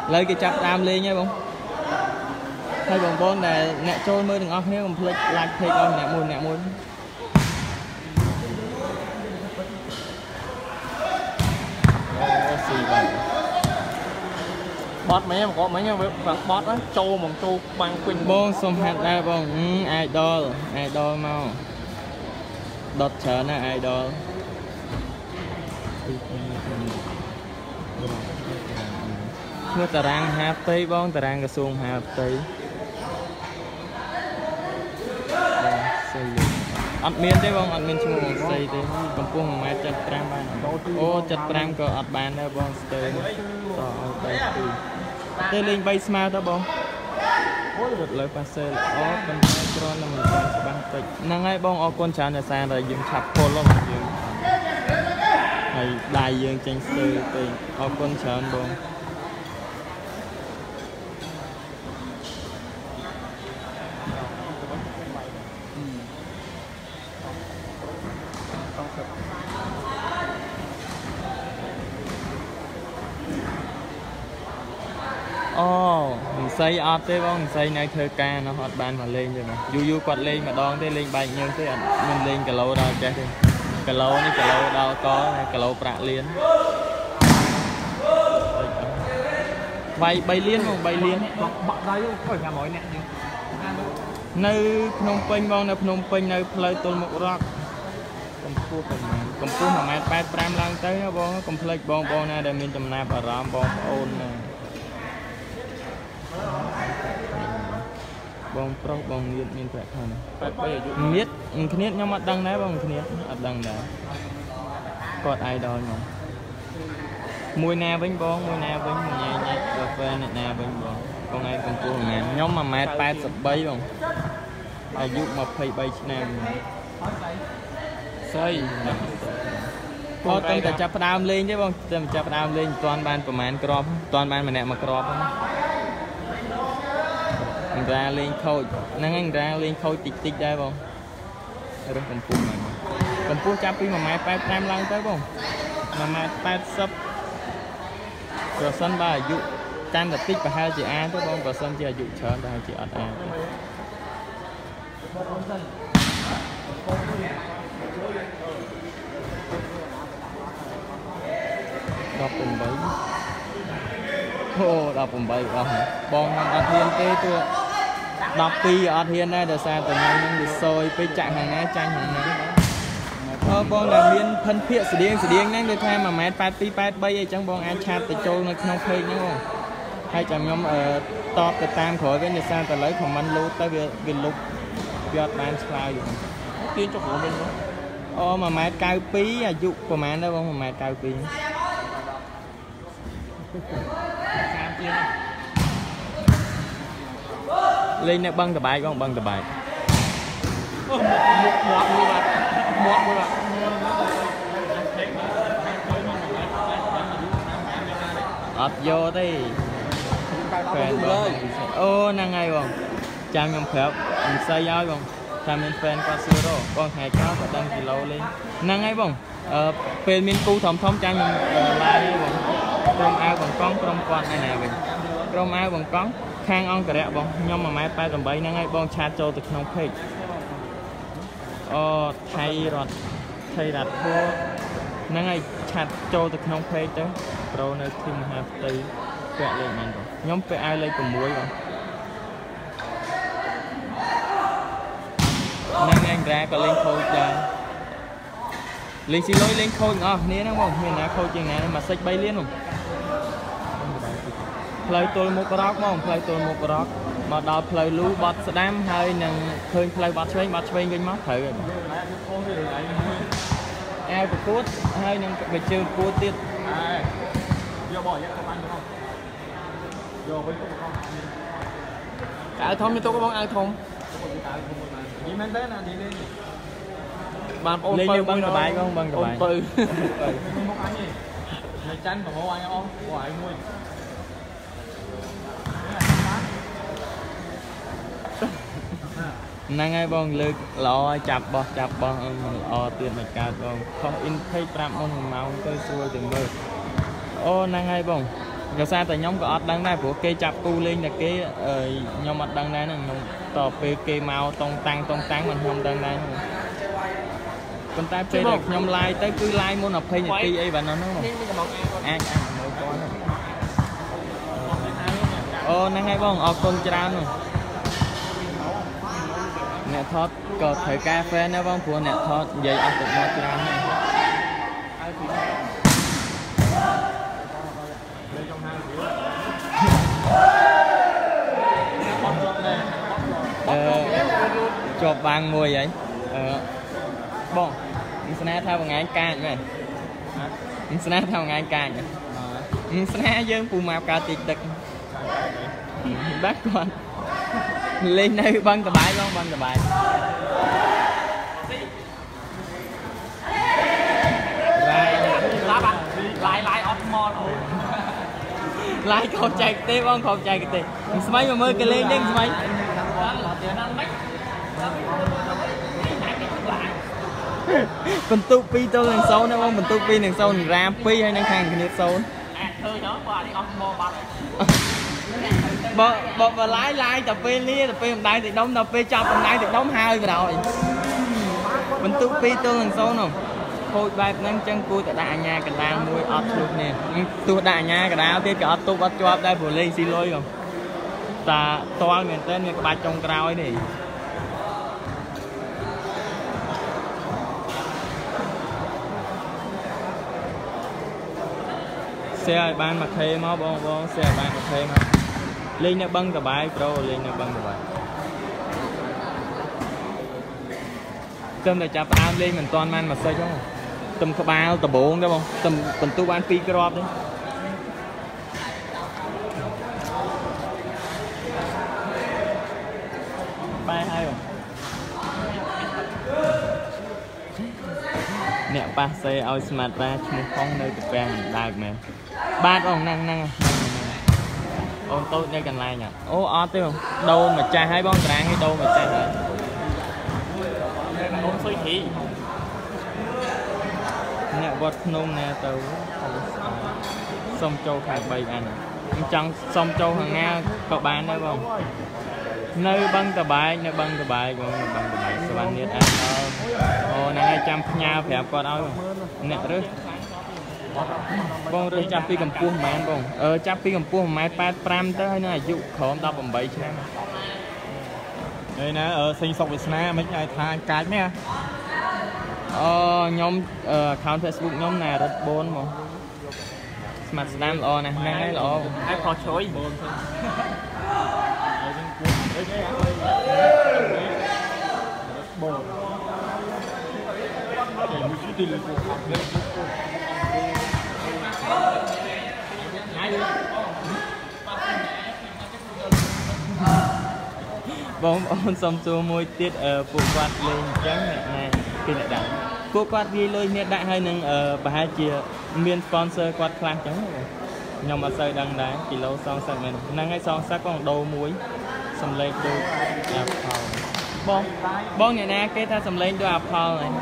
lấy cái chắp đam lên nha bông hay bông bông là nè trôi mới đừng óc thế còn plek like page on nè môi xì bằng bọt mấy em có mấy em bằng bọt á trâu bằng trâu bằng quỳnh bông xông hạt ra bông idol mau đọt trở nè idol mua tà răng hạt tây bông tà răng cái xuông hạt tây ăn miên đấy bông ăn miên chung một xây thế cầm cuông mà chặt pram ban ô chặt pram có ăn ban đấy bông stay tây linh bay smart đó bông rất lời passe ó con trai là mình sẽ ban tịch năng ai bông ó con chán là sang rồi dùng chặt côn luôn dùng hay đại dương tranh sư tây ó con chán bông mình xây ọt thế bông xây này thơ ca nó hot ban mà lên rồi mà du quạt lên mà đón thế lên bay nhưng thế mình lên cả lâu đâu chết đi cả lâu đâu có cả lâu bạc liên bay liên không bay liên bọc đây không nhà mỏi nè nơi Phnom Penh bông nơi Phnom Penh nơi plei tôn một rock cầm cua mà mẹ bay pram lang tới nó bông complex bông này để mình chầm nạp ở ram bông ôn này bông pro bông nhiệt miền Tây này nhiệt nhiệt nhưng mà đằng đấy bông nhiệt đằng đấy cọt idol mà mùi nè vinh bông mùi nè vinh mùi nhẹ cà phê này nè vinh bông con ai con cua mẹ nhóm mà mẹ bay sập bay bông ai giúp mà phay bay nam xây có tên là chắp đam lên chứ bông tên chắp đam lên toàn ban của mẹ crop toàn ban mà nè mà crop ra lên khôi năng anh ra lên khôi tích đây không rồi cầm cua chắp đi mà mai bay tam lăng tới không mà mai bay sấp rồi sân ba dụ tam là tích và hai chị a tới không và sân chỉ là dụ chờ là hai chị a đọc cùng bấy đọc cùng bấy bong ăn thiên tê tôi đọc pi ở thiên này được sao từ nhanh được sôi với chạy hàng này tranh hàng này bong là miên thân thiện sự điên năng được thay mà mẹ party bay chẳng bong ăn chat từ châu nó không phê nhá không hay chẳng nhóm ở top từ tam khỏi với người sao từ lấy phòng anh lưu tới việc lục việc bán cloud gì tiên cho của mình đó mà mẹ cao pí à dụ của mẹ đó không mà mẹ cao pí lên nè băng tờ bài con băng tờ bài ập vô đi ô năng ngay không chăm nhom phép mình xây nhau không tham mình fan qua siro con hai cao và đăng ký lâu lên năng ngay không phê miên cu thom chăm nhom like không trong ao bằng con trong con này nè mình trong ao bằng con khang on cả đẹp bông nhưng mà máy bay tầm bấy năng ngay bông chat cho từ trong page thay đặt thua năng ngay chat cho từ trong page tới pro nơi team have tây vẽ lên mình rồi nhóm vẽ ai lấy cùng muối rồi năng anh ra có lên khôi trời lên xin lỗi lên khôi nè nó không mình đã khôi chừng này mà xách bay liên không play tôi một rock mong play tôi một rock mà đào play lú bật đam hơi nâng khơi play bật swing cái mắt thử ai của cút hơi nâng về chơi cua tiết ai thông như tôi có bóng ai thông bạn ôn lên băng bài không băng bài từ tranh của anh không của anh nuôi năng ai bong lực lo chập bong lo tiền mạch cao con không in thấy trạm mong màu tôi xua từng mơ ô năng ai bong cái sao tại nhóm có ọt đăng này của kê chập cu lên là cái nhóm ọt đăng này là tỏ về kê màu tông tăng mình không đăng này con ta chơi được nhóm like tới cứ like muốn học hay nhật ký ấy và nó không ăn mới có năng hay bông con trao rồi nè thoát có thời cà phê nữa bông của nè thoát vậy ăn được một trao này chụp bằng mùi vậy bông mình theo bằng ngày ca vậy mình theo ngày ca vậy mình dương phù map ca tiệt đực bác con lên đây băng tờ bài không băng tờ bài lại Osmond lại không chạy tê không không chạy cái tê mấy mà mới cái lên đến mấy mình tu pi tôi lần sau nữa không mình tu pi lần sau mình ra pi hay năng hàng cái nước sau bỏ lái tập phê lia tập phê hôm nay thì đóng tập phê chọc hôm nay thì đóng hai rồi mình tu pi tôi lần sau nào thôi bài năng chân cua tại đại nhà cái đào nuôi ọt luôn nè tôi đại nhà cái đào tiếp cái ọt tu bắt cho đây vừa lên xin lỗi không ta to miền tên cái bài trong cao ấy đi xe ban mặc thêm máu bông xe ban mặc thêm lên nó băng cả bài pro lên nó băng cả bài tâm để chạp áo lên mình toàn man mà xây không tầm có bao tầm 4 đó không tầm tu ban pi crop đấy bay hay không nè ba xe ao smart ba chung phong nơi tập bè đào nè ba ông năng ôn tốt đây cần lại nhỉ ô tiêu đâu mà trai hai bóng tráng hay đâu mà trai hả ôn suy thị nè vật nôm nè từ sông châu khai bay anh chẳng sông châu hàng nga có bán đấy không nơi băng tờ bài còn băng tờ bài sao bạn biết anh này 200 nhà phải con ơi nè rứa bông rứa chắp pi cầm pua mày bông chắp pi cầm pua mày 85 tới hay nó dụ khổm tao bằng 7 năm đây nè sinh sống Việt Nam mấy ngày thay cái mấy nhóm account Facebook nhóm này rất bốn mà smart stamp nè năng ấy lọ ai khó chối bông ôn xong xua môi tiết phụ quạt lên trắng này khi lại đẳng phụ quạt ghi lôi nhiệt đại hay nâng bà hai chia miền sponsor quạt khăn trắng rồi nhưng mà xây đăng đá kilo xong sạch mình năng hay xong sắc con đầu muối xong lên đôi bông này nè cái ta xong lên đôi apple này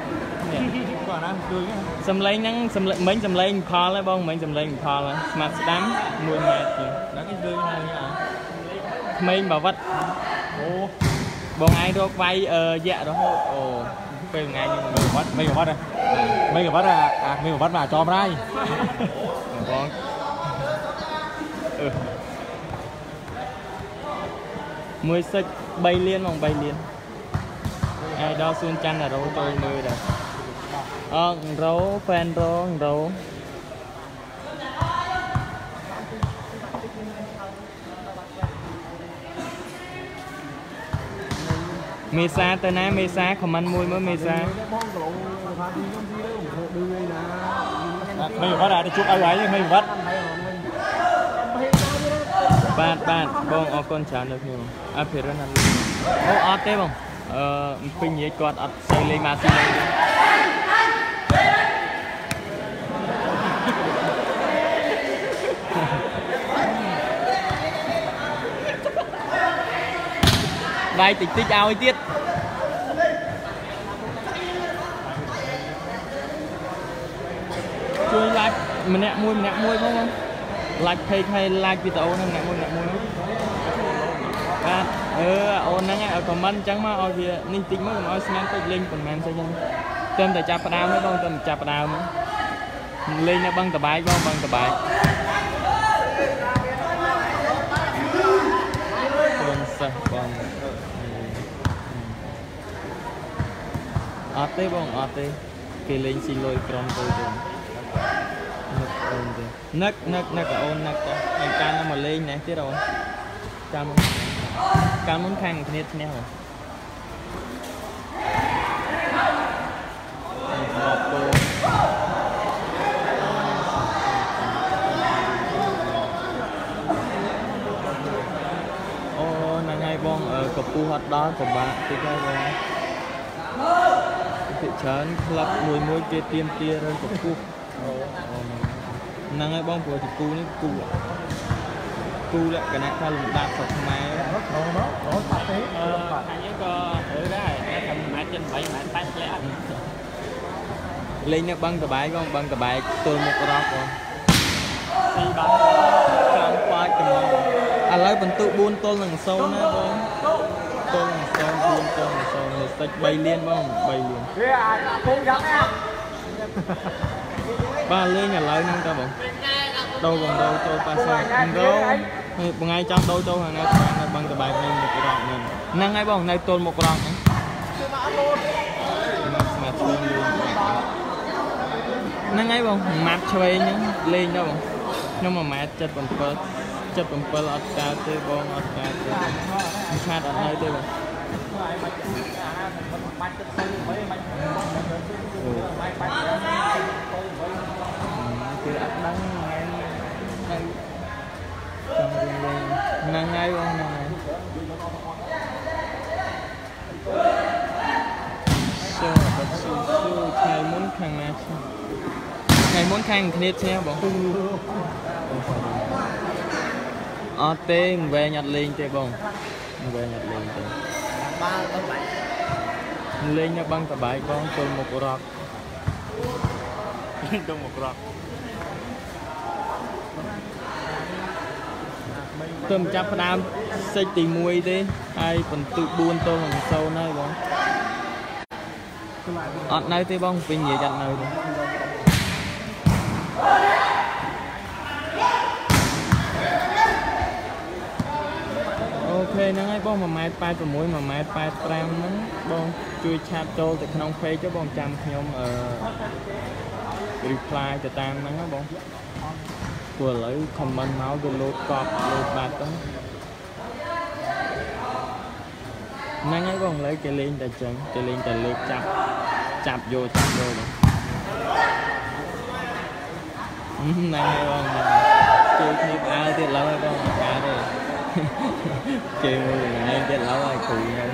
xong lên nắng mấy xong lên kho lấy bông mấy xong lên kho là mặt đám 10 ngày đó cái dư này mình bảo vật bọn ai được vay dạ đó phê ngày nhưng mà mấy cái bắt mà cho đây con mười xích bay liên bằng bay liên ai đó xuân chanh là râu tôi mười rồi râu fan râu Mesa tới nãy Mesa comment mui mới Mesa mấy bắt ra đi chụp ai vậy mấy bắt bạn bông con chán được nhiều à phải rất là thế bông pin gì quạt xây lên mà xây lên đây tích ao ấy tiết chui lại mình nẹt mui không like page ហើយ like វីដេអូហ្នឹងអ្នកមួយបាទអូនហ្នឹងឲ្យ comment អញ្ចឹងមកឲ្យវានេះតិចមើលកុំឲ្យស្មានពេកលេងប៉ុន្មានស្អីហ្នឹងតែតែចាប់ផ្ដើមទេបងតែចាប់ផ្ដើមលេងនៅបឹងតបែកបងបឹងតបែកខ្លួនសិស្សបងអត់ទេបងអត់ទេគេលេងស៊ីលុយក្រុមទៅទេនឹកអូនទេនឹកអូននឹកទៅហើយកាលណាមកលេងនេះទៀតអូនកាលមុនខាងគ្នាឈ្នះបងអូហ្នឹងហើយបងកពូហត់ដល់ពិបាកតិចហើយបងពីច្រើនក្លឹបមួយគេទៀមទារើកពូហ្នឹងហើយបងព្រោះជាគូនេះគូលក្ខណៈថាលំដាប់ស្រុកខ្មែរបាត់ទេខាងយើងក៏រើដែរតែ1.8 ម៉ែត្រ8ធ្លាក់លេងនៅបឹងតបែកបងបឹងតបែកទល់មុខរ៉ប់បងទីបាត់ខាងប៉ាច់ទៅមកឥឡូវបន្ទុក4ទល់នឹង0ណាបងទល់នឹង0 4ទល់នឹង0នៅតិច3លានបង3លានវាអាចភូមិយ៉ាងណាបាទលេងឥឡូវហ្នឹងតើបងដូរបងដូរចូលប៉ាសាដូរបងឯងចាំដូរចូលខាងណានៅបឹងតបែកនៅមុខរ៉ប់ហ្នឹងហើយបងនៅទល់មុខរ៉ប់ហ្នឹងគឺមកអត់លោតស្មាតឆ្វេងលេងហ្នឹងហើយបងម៉ាត់ឆ្វេងហ្នឹងលេងដល់បងខ្ញុំ1.77 ម៉ែត្រ77អត់កើតទេបងអត់កើតទេឆាតអត់នៅទេបងគឺអត់ដឹងហ្នឹងហើយបងហ្នឹងហើយថ្ងៃមុនខាងណាថ្ងៃមុនខាងគ្នាឈ្នះបងអត់ទេវែងអត់លេងទេបងវែងអត់លេងទេបាល់បឹងបែកលេងនៅបឹងតបែកបងទល់មុខរ៉ប់ទល់មុខរ៉ប់ទៅចាប់ផ្ដើមសេចទី1ទេហើយបន្ទុក4ទល់នឹង0ហើយបងអត់នៅទេបងពេញនិយាយអត់នៅទេអូខេហ្នឹងហើយបង1.86 1.85 ហ្នឹងបងជួយឆាតចូលទៅក្នុង page ចុះបងចាំខ្ញុំ reply ទៅតាមហ្នឹងណាបងព្រោះឥឡូវ comment មកវាលោតកប់លោតបាត់ទៅហ្នឹងហើយបងឥឡូវគេលេងតែចឹងគេលេងតែលើកចាប់យកបងហ្នឹងហើយបងជួយគ្នាអើទៀតឡើយបងអត់ទេជេរមួយលេងទៀតឡើយគ្រូខ្ញុំ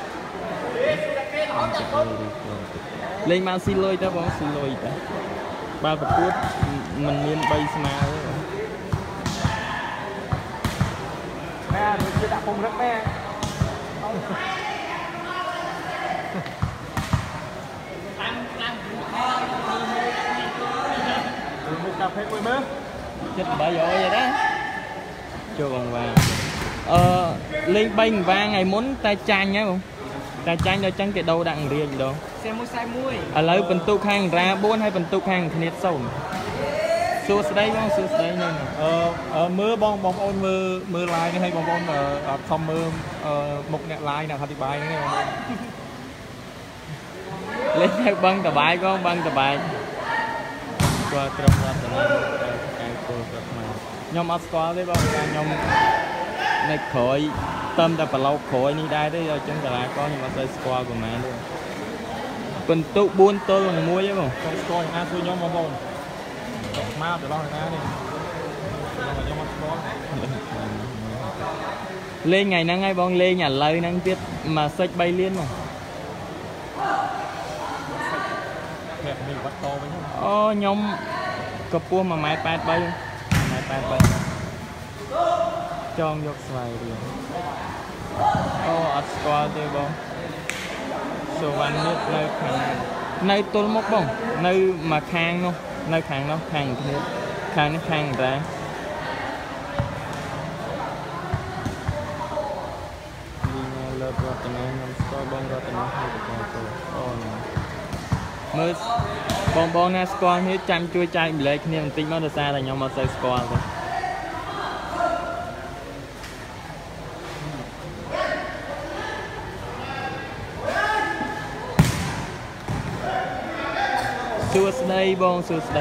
លេងមកស៊ីលុយទៅបងស៊ីលុយទៅបើប្រកួតមិនមាន3ស្មើទេម៉ែដូចជាដាក់ពុំរឹកម៉ែមុខកាហ្វេមួយមើលចិត្តបាយយកvậy đóចូលបងវ៉ាលេង3អង្វាថ្ងៃមុនតែចាញ់ហ្នឹងបងតែចាញ់ដល់ចឹងគេដូរដាក់រៀងម្ដង41ឥឡូវបន្ទុកខាងរ៉ា4ហើយបន្ទុកខាងគ្នា0សួស្ដីបងសួស្ដីហ្នឹងមើលបងប្អូនមើល live នេះឲ្យបងប្អូនអត់ខំមើលមុខអ្នក live អ្នកអធិប្បាយហ្នឹងបងប្អូនលេងនៅបឹងតបែកបងបឹងតបែកគាត់ក្រុមរតនាកៅគោគាត់មកខ្ញុំអត់ស្គាល់ទេបងខ្ញុំនៅក្រោយតំតែប្រឡូកក្រោយនេះដែរទេអញ្ចឹងកីឡាករខ្ញុំអត់សូវស្គាល់ប្រហែលទេបន្ទុក4ទល់នឹង1ទេបងខ្ញុំស្គាល់យ៉ាងណាជួយខ្ញុំបងប្អូនមកទៅដល់ណានេះខ្ញុំអត់ស្គាល់លេងថ្ងៃហ្នឹងហើយបងលេងឥឡូវហ្នឹងទៀតមកសិច3លានមកនេះវត្តតវិញអូខ្ញុំកម្ពស់ 1.83 1.83 ចងយកស្វ័យរៀងអូអត់ស្គាល់ទេបងសុវណ្ណនេះនៅខាងនៅទល់មុខបងនៅមួយខាងនោះនៅខាងនោះខាងគ្នាខាងនេះខាងរ៉ាតនាខ្ញុំស្គាល់បងរតនាហើយប្រកាសទៅអូនមើលបងណាស្គាល់នេះចាំជួយចែកម្លែកគ្នាបន្តិចមកដោយសារតែខ្ញុំអត់សូវស្គាល់ទេសួស្ដីបងសួស្ដី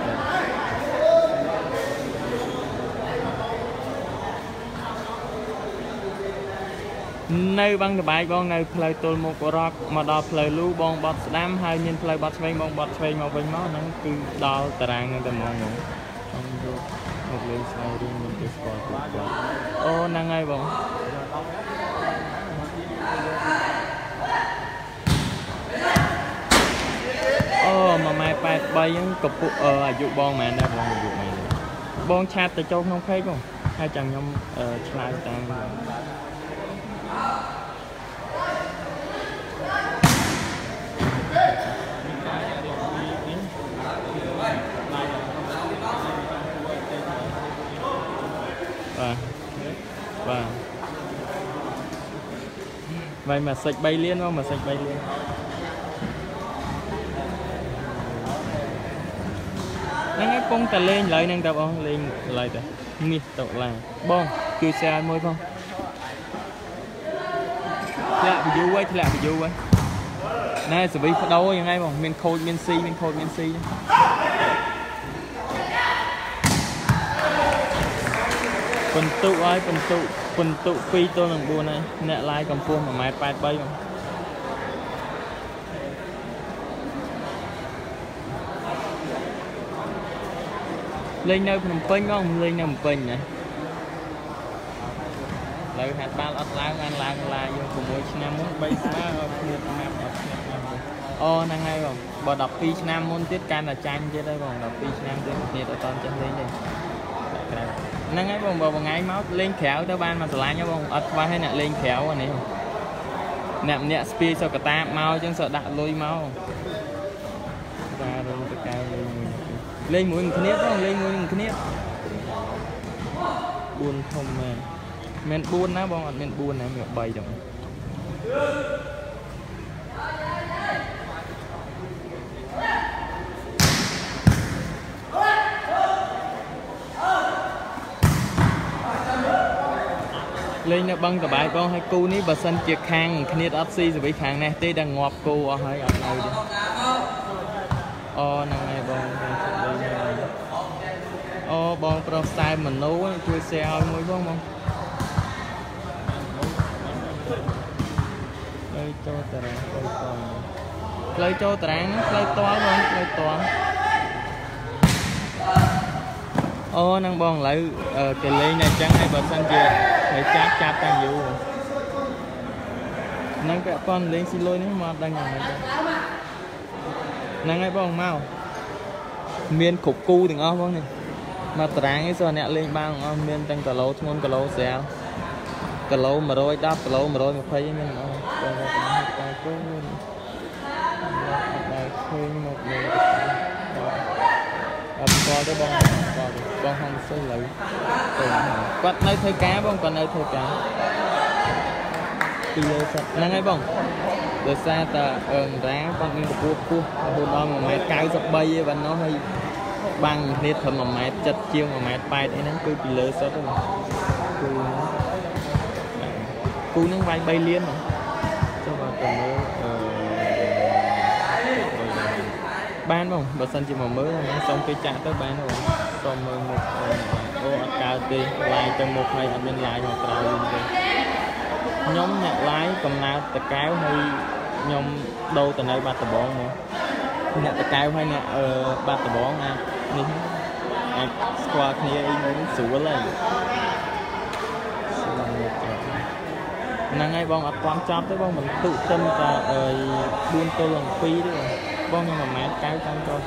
នៅបឹងតបែកបងនៅផ្លូវទល់មុខរកមកដល់ផ្លូវលូបងបត់ស្ដាំហើយមានផ្លូវបត់ឆ្វេងបងបត់ឆ្វេងមកវិញមកហ្នឹងគឺដល់តារាងហ្នឹងតែហ្មងខ្ញុំយកមកលេងស្វាយរៀងមានគេស្គាល់គាត់អូហ្នឹងហើយបងអូ1.83ម៉ែត្រហ្នឹងកពុអាយុបងមែនដែរបងអាយុមែនបងឆាតទៅចូលក្នុងពេកបងហើយចាំខ្ញុំឆ្លើយតាមបាទវាយមកសិច3លានមកសិច3លានហ្នឹងឯងពងតែលេងឡើយហ្នឹងតើបងលេងឡើយតើមាសតកឡាបងជួយ share មួយផងធ្លាក់ view ហើយធ្លាក់ view ហើយណែសវីបដូរយ៉ាងហ្នឹងបងមានខូចមាន C មានខូចមាន C បន្ទុកឲ្យបន្ទុក2ទល់នឹង4ហើយអ្នកឡាយកម្ពស់ 1.83 ម៉ែត្របងលេងនៅភ្នំពេញបងលេងនៅភ្នំពេញណាលើហាត់បាល់អត់ឡើងបានឡើងឡាយយើង6ឆ្នាំមុន3ស្មើអត់គ្នាណាប់អត់គ្នាណាប់អូហ្នឹងហើយបងបើ12ឆ្នាំមុនទៀតកាន់តែចាញ់ទៀតហើយបង12ឆ្នាំទៀតគ្នាអត់តចេះលេងទេក្រៅហ្នឹងហើយបងបើថ្ងៃមកលេងក្រៅទៅបានមកឆ្លាញ់បងអត់ខ្វះហើយអ្នកលេងក្រៅអានេះអ្នកម្នាក់ស្ពាយសុកតាមកអញ្ចឹងសើដាក់លុយមកបាទរងតកៅលេងមួយគ្នាបងលេងមួយគ្នា4ធំមែន4ណាបងអត់មាន4ណាមាន3ចឹងលេងនៅបឹងតបែកបងឲ្យគូនេះបើសិនជាខាងគ្នាអត់ស៊ីសវិខាងនេះទេដល់ងាប់គូអស់ហើយអត់នៅទេអូហ្នឹងហើយបងអូបងប្រុសខ្សែមនោជួយ share ឲ្យមួយបងផ្លូវចូលតារាងផ្លូវចូលតារាងផ្លូវតល់បងផ្លូវតល់អូហ្នឹងបងឥឡូវគេលេងតែអញ្ចឹងហើយបើសិនជាឲ្យចាប់តាំងយូរហ្នឹងពាក់ព័ន្ធលេងស៊ីលុយនេះមកដឹងយ៉ាងម៉េចហ្នឹងហើយបងមកមានគ្រប់គូទាំងអស់បងនេះមកតារាងនេះសោះអ្នកលេងបានអស់មានទាំងគីឡូធ្ងន់គីឡូស្រាលគីឡូ110គីឡូ120មានអស់បងតែគូមានតែឃើញមកលេងអត់ស្គាល់ទេបងហងសុយលើគាត់នៅធ្វើការបងគាត់នៅធ្វើការពីលើសិតហ្នឹងហើយបងដោយសារតែរាគាត់មានកម្ពស់ខ្ពស់រហូតដល់ 1.93 ឯបាននោះហើយបាំងគ្នាត្រឹម 1.7 ជាង 1.8 អីហ្នឹងគឺពីលើសិតហ្នឹងគូហ្នឹងវាយ3លានចុះបើទៅមើលបានបងបើសិនជាមកមើលហ្នឹងសូមគេចាក់ទៅបានបងសូមមើលមុខអូអត់កើតទេឡាយទៅមុខហើយអត់មានឡាយមកក្រោយវិញទេខ្ញុំអ្នកឡាយកំណើតតកែវហើយខ្ញុំដូរទៅនៅបាត់ដំបងមកអ្នកតកែវហើយអ្នកបាត់ដំបងអាចនេះអាចស្គាល់គ្នាអីមួយស្រួលហើយហ្នឹងហើយបងអត់ទាន់ចប់ទេបងមិនទុត្រឹមតែ4ទល់នឹង2ទេបងខ្ញុំ1.90 តាមចូល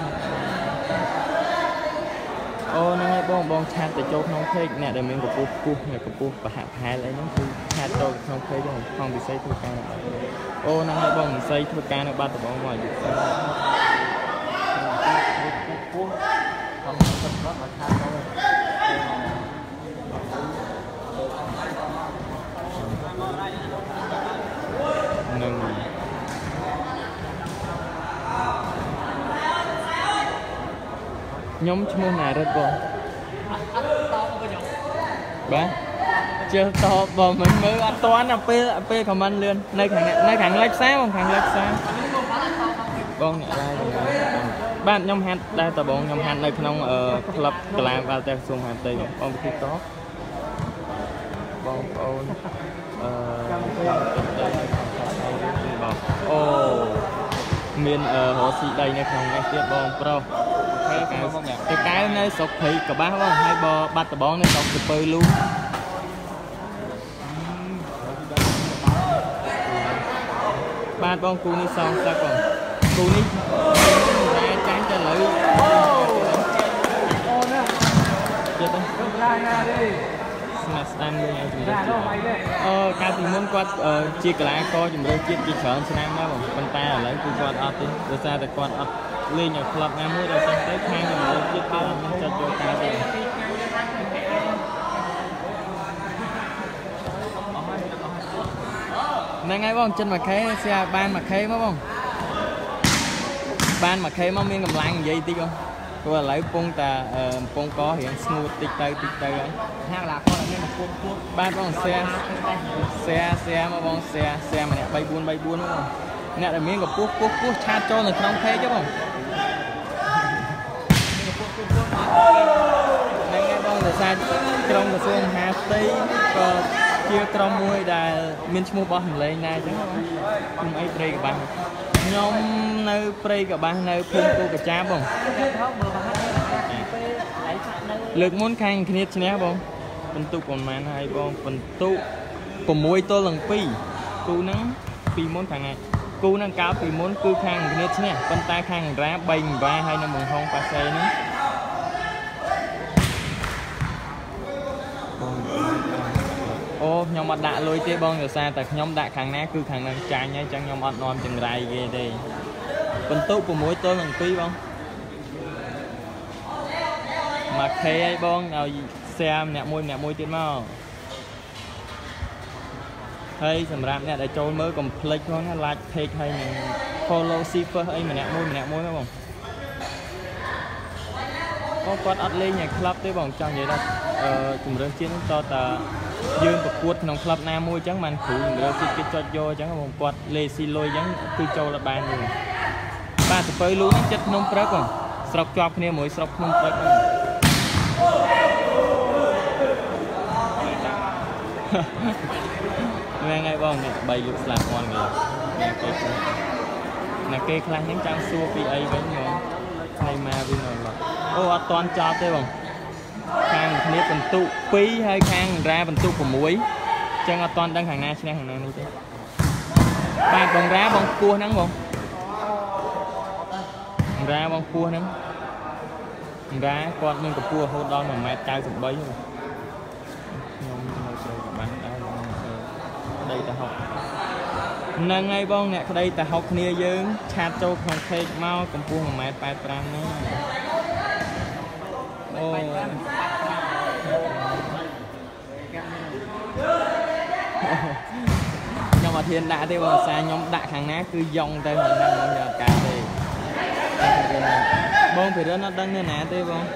អូហ្នឹងហើយបងឆាតទៅចូលក្នុងពេកអ្នកដែលមានកម្ពស់ខ្ពស់អ្នកកម្ពស់ប្រហាក់ប្រហែលអីហ្នឹងគឺឆាតចូលក្នុងពេកហ្នឹងផងពិសេសធ្វើការអូហ្នឹងហើយបងពិសេសធ្វើការនៅបាត់ដំបងមកអាយុខ្ពស់ខ្ញុំទឹកគាត់មកឆាតចូល nhóm mua nào rất bon bé chưa to bò mình mới ăn toán là p comment luôn nơi thằng lách sáng không thằng lách sáng bon nhẹ đây bạn nhóm hát đây tờ bọn nhóm hát đây không ở club làm vào tay xuồng hàng tây bon khi có bon ôn miền hồ sĩ đây này không nghe tiếp bon pro cái này sọc thị cả ba không hai bò bắt tờ bóng này sọc từ bơi luôn ba con cu ni xong sao còn cu ni ra tránh cho lợi chết không stand luôn cao thì muốn quát chia cả lá coi chúng tôi chia sẻ nam đó bằng con ta là lấy cu quạt ọt đi rồi ra từ quạt ọt lên nhà club nam mới rồi sang tới hai người lấy chia kia mình cho ta rồi này ngay bông chân mà khé xe ban mà khé má bông ban mà khé má miếng cầm lăng vậy tí không tôi là lấy pung ta pung có hiện smooth tích tay rồi hàng là con nên là cuốn ban bông xe mà bông xe mà nè bay buôn đúng không nè là miếng gặp cuốc chat cho là không khé chứ không này ngay bông là xa trong là xuông hà tây chia trong môi đà miền mua bò hình lên này chứ không ai prey cả bạn nhóm nơi prey cả bạn nơi phun cô cả cha bông lực muốn khang kia nhé bông phần tụ còn màn hay bông phần tụ còn môi tôi lần pi cu nắng pi muốn thằng này cu nắng cáo pi muốn cu khang kia nhé con ta khang ra bay và hay năm mùng không pa xe nữa ô nhóm mặt đạ lôi tê bông rồi xa tại nhóm đạ kháng ná cứ kháng năng trái nhá chẳng nhóm ọt non chừng rai ghê đây phần tụ của mối tôi bằng pi bông mà khê ấy bông nào xem nẹ môi tiết mau hay sầm rạp nè để trôi mới complete nó like page hay mình follow shipper ấy mà nẹ môi đó bông có quát ọt lên nhà club tới bông trong vậy đó cùng đơn chiến cho ta dương và quật nòng club nam môi trắng màn khử rồi cái cho vô trắng một quạt lê xi lôi trắng cứ châu là bàn rồi ba từ phơi luôn chất nông prep rồi sọc cho kia mỗi sọc nông prep nghe ngay bông này bay lục lạc ngon người là cây khăn những trang xua pa với ngon hay mà vì nó ô toàn cho thế bông khang này phần tụ pi hay khang ra phần tụ của muối chân toàn đang hàng na này thế ba còn ra bông cua nắng bông ra bông cua nắng ra con nhưng cua hô đo mà mẹ cao chục bấy đây ta học nâng ngay bông nè đây ta học nia dương chặt châu không thể mau cầm cua mà mẹ phải pram nữa nhưng mà thiên đã thế mà xa nhóm đại hàng ná cứ dòng tới hàng năm bây giờ cả thì bông thì nó đăng như nè thế bông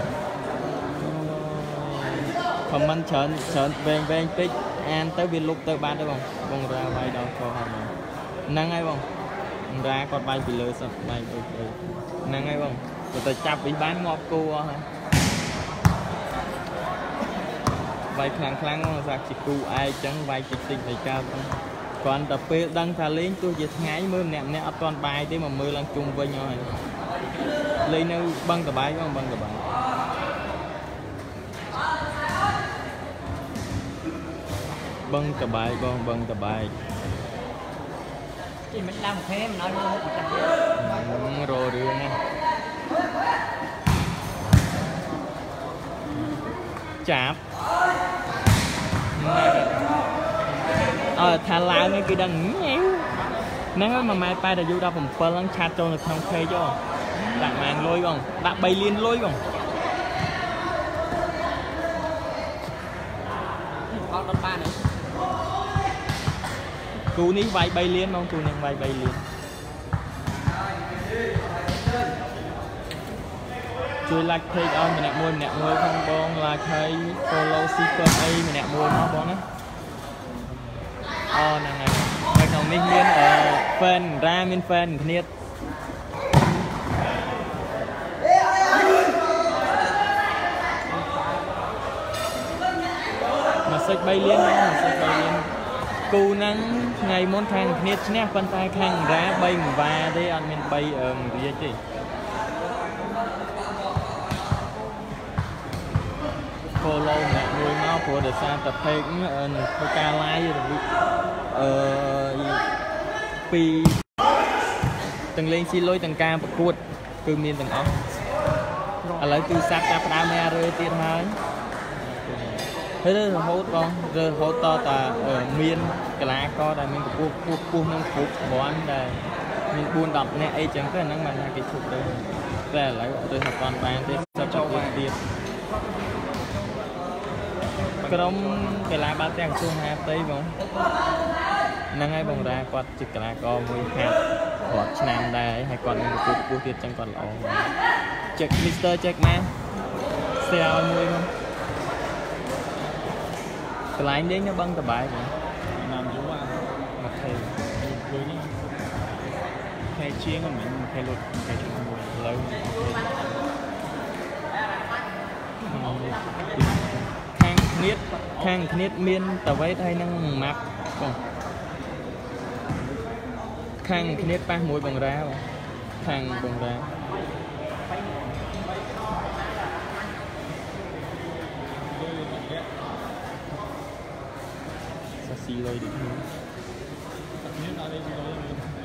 phần mình chợn ven tích an tới viên lúc tới ba đấy bông ra bay đâu cho hàng nâng ngay bông ra còn bay bị lừa sập bay nâng ngay bông rồi tôi chắp bị bán ngọt cua hả vay khăn ra chỉ cu ai chẳng vay chỉ tình này cao còn tập phê đăng thà lên tôi chỉ ngay mưa nè toàn bài thế mà mưa lần chung với nhau này lấy nơi băng cả bài không băng cả bài băng cả bài con băng cả bài thì mình làm thêm nói luôn rồi đưa nè chạp thà lao nghe kia đang nhéo nếu mà mai bay là vô đâu phòng phơi lắng chat cho được không phê cho đặt màn lôi không đặt bay liên lôi không con đón ba nữa cú ní vay bay liên không cú này vay bay liên ជួយ like page ឲ្យម្នាក់មួយផងបង like ហើយ follow super អីម្នាក់មួយមកបងណាអូហ្នឹងហើយនៅក្នុងនេះមានfan រ៉ាមាន fan គ្នាមកសិច3លានមកសិច3លានគូហ្នឹងថ្ងៃមុនខាងគ្នាឈ្នះប៉ុន្តែខាងរ៉ា3មិនវ៉ាទេអត់មាន3រៀចទេfollow ម្នាក់មួយមកព្រោះដោយសារតែ page នឹងធ្វើការ live រវិពីទាំងលេងស៊ីលុយទាំងការប្រកួតគឺមានទាំងអស់ឥឡូវគឺសាប់ចាប់ផ្ដើមមេរើទៀតហើយហើយរហូតបងរហូតតតែមានកីឡាករដែលមានកម្ពស់ខ្ពស់នឹងគ្រប់គ្រាន់ដែលមាន4-10នាក់អីចឹងទៅហ្នឹងបានថាគេឈប់ទៅតែឥឡូវអត់ទៅថាគាត់បានទេសាប់ចូលទៀតក្រុមកីឡាបាល់ទះក្រសួងហាផ្ទៃបងហ្នឹងហើយបងរ៉ាគាត់ជាកីឡាករមួយហាត់គាត់ឆ្នាំដែរហើយគាត់មានកម្ពស់ខ្ពស់ទៀតចឹងគាត់ល្អចេក Mr. Jack ណាស្ទែឲ្យមួយបងកន្លែងលេងនៅបឹងតបាយបងណាំយូរមកថេលុយនេះថេជាងមិនថេលុយថេជាងមួយឥឡូវខាងគ្នាមានតាវេតហើយនឹងម៉ាប់បងខាងគ្នាប៉ះមួយបងរ៉ាបងខាងបងរ៉ាសាស៊ីលុយដូចនេះមានអត់លេងលុយ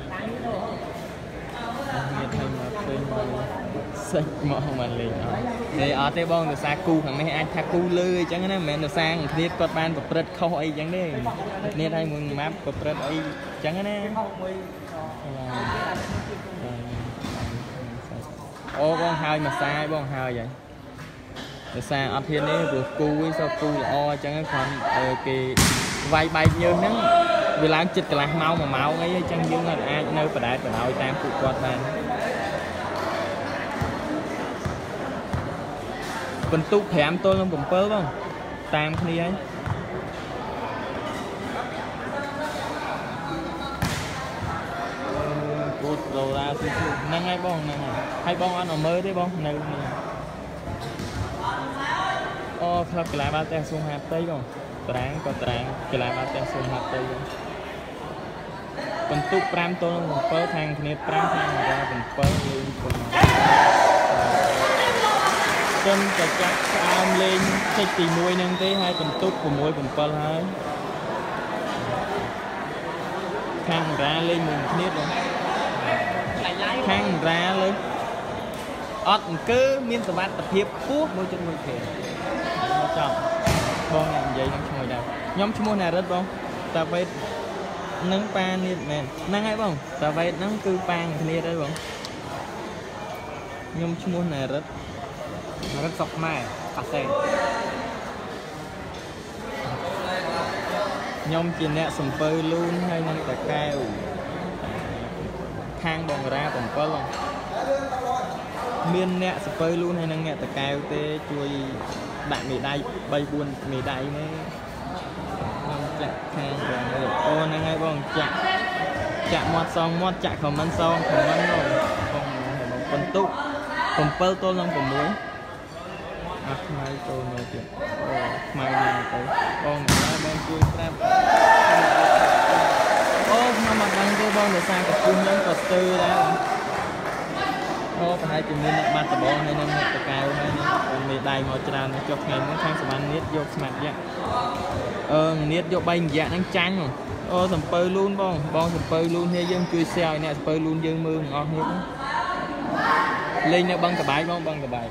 មានថៃមកពេញសិចមកមកលេងអត់ទេអត់ទេបងដោយសារគូខាងនេះអាចថាគូលើអញ្ចឹងណាមិនមែនដោយសារគ្នាគាត់បានប្រព្រឹត្តខុសអីអញ្ចឹងទេគ្នាឲ្យមួយម៉ាប់ប្រព្រឹត្តអីអញ្ចឹងណាអូបងហើយមកសាយបងហើយដោយសារអត់ហ៊ានទេព្រោះគូឯងសោះគូល្អអញ្ចឹងគាត់គេវាយបែកញើសហ្នឹងវាឡើងចិត្តកន្លះម៉ោង1ម៉ោងអីអញ្ចឹងយើងអាចនៅបដែតបដោយតាមពួកគាត់បានបន្ទុក5ទល់នឹង7បងតាមគ្នាហើយគូដុល្លារហ្នឹងហើយបងហ្នឹងហើយបងអត់មើលទេបងនៅនេះអូក្លឹបកីឡាបាល់ទះសួងហាផ្ទៃបងតារាងក៏តារាងកីឡាបាល់ទះសួងហាផ្ទៃបងបន្ទុក5ទល់នឹង7ខាងគ្នា5ខាងរ៉ា7លេងគុណចឹងតែចាក់ស្អាមលេងតិចទី1ហ្នឹងទេហើយបន្ទុក6-7ហើយខាងរ៉ាលេងមួយគ្នាបងខាងរ៉ាលើអត់អង្គើមានសមត្ថភាពខ្ពស់1.1គេមកចប់បងនិយាយនឹងឈ្មោះដែរខ្ញុំឈ្មោះណារិតបងតាវេតនឹងប៉ានេះមែនហ្នឹងហើយបងតាវេតហ្នឹងគឺប៉ាគ្នាទេបងខ្ញុំឈ្មោះណារិតសុកខ្មែរប៉ាសេខ្ញុំជាអ្នកសំពៅលូនហើយនឹងតាកែវខាងបងរ៉ា7បងមានអ្នកសំពៅលូនហើយនឹងអ្នកតាកែវទេជួយដាក់មេដៃ 3-4 មេដៃនេះខ្ញុំចាក់ខាងបងអូហ្នឹងហើយបងចាក់មាត់សងមាត់ចាក់ខមមិនសងខមមិនបងបន្ទុក7ទល់នឹង6អត់ខ្មៅចូលមើលទៀតអូខ្មៅណាស់ទៅបងជួយប្រាប់អូខ្ញុំអត់ដឹងទេបងដោយសារកពុះហ្នឹងក៏ស្ទើរដែរអូប្រហែលជាមានអ្នកបាត់ដបងហើយនឹងអ្នកតកែវហើយនេះមេដៃមកច្រើនចុះថ្ងៃនេះខាងសមាននេះយកស្មាត់យ៉ានេះយក3រយៈហ្នឹងចាញ់អូសំពៅលូនបងសំពៅលូននេះយើងជួយ share ឲ្យអ្នកសំពៅលូនយើងមើលទាំងអស់នេះលេងនៅបឹងតបាយបងបឹងតបា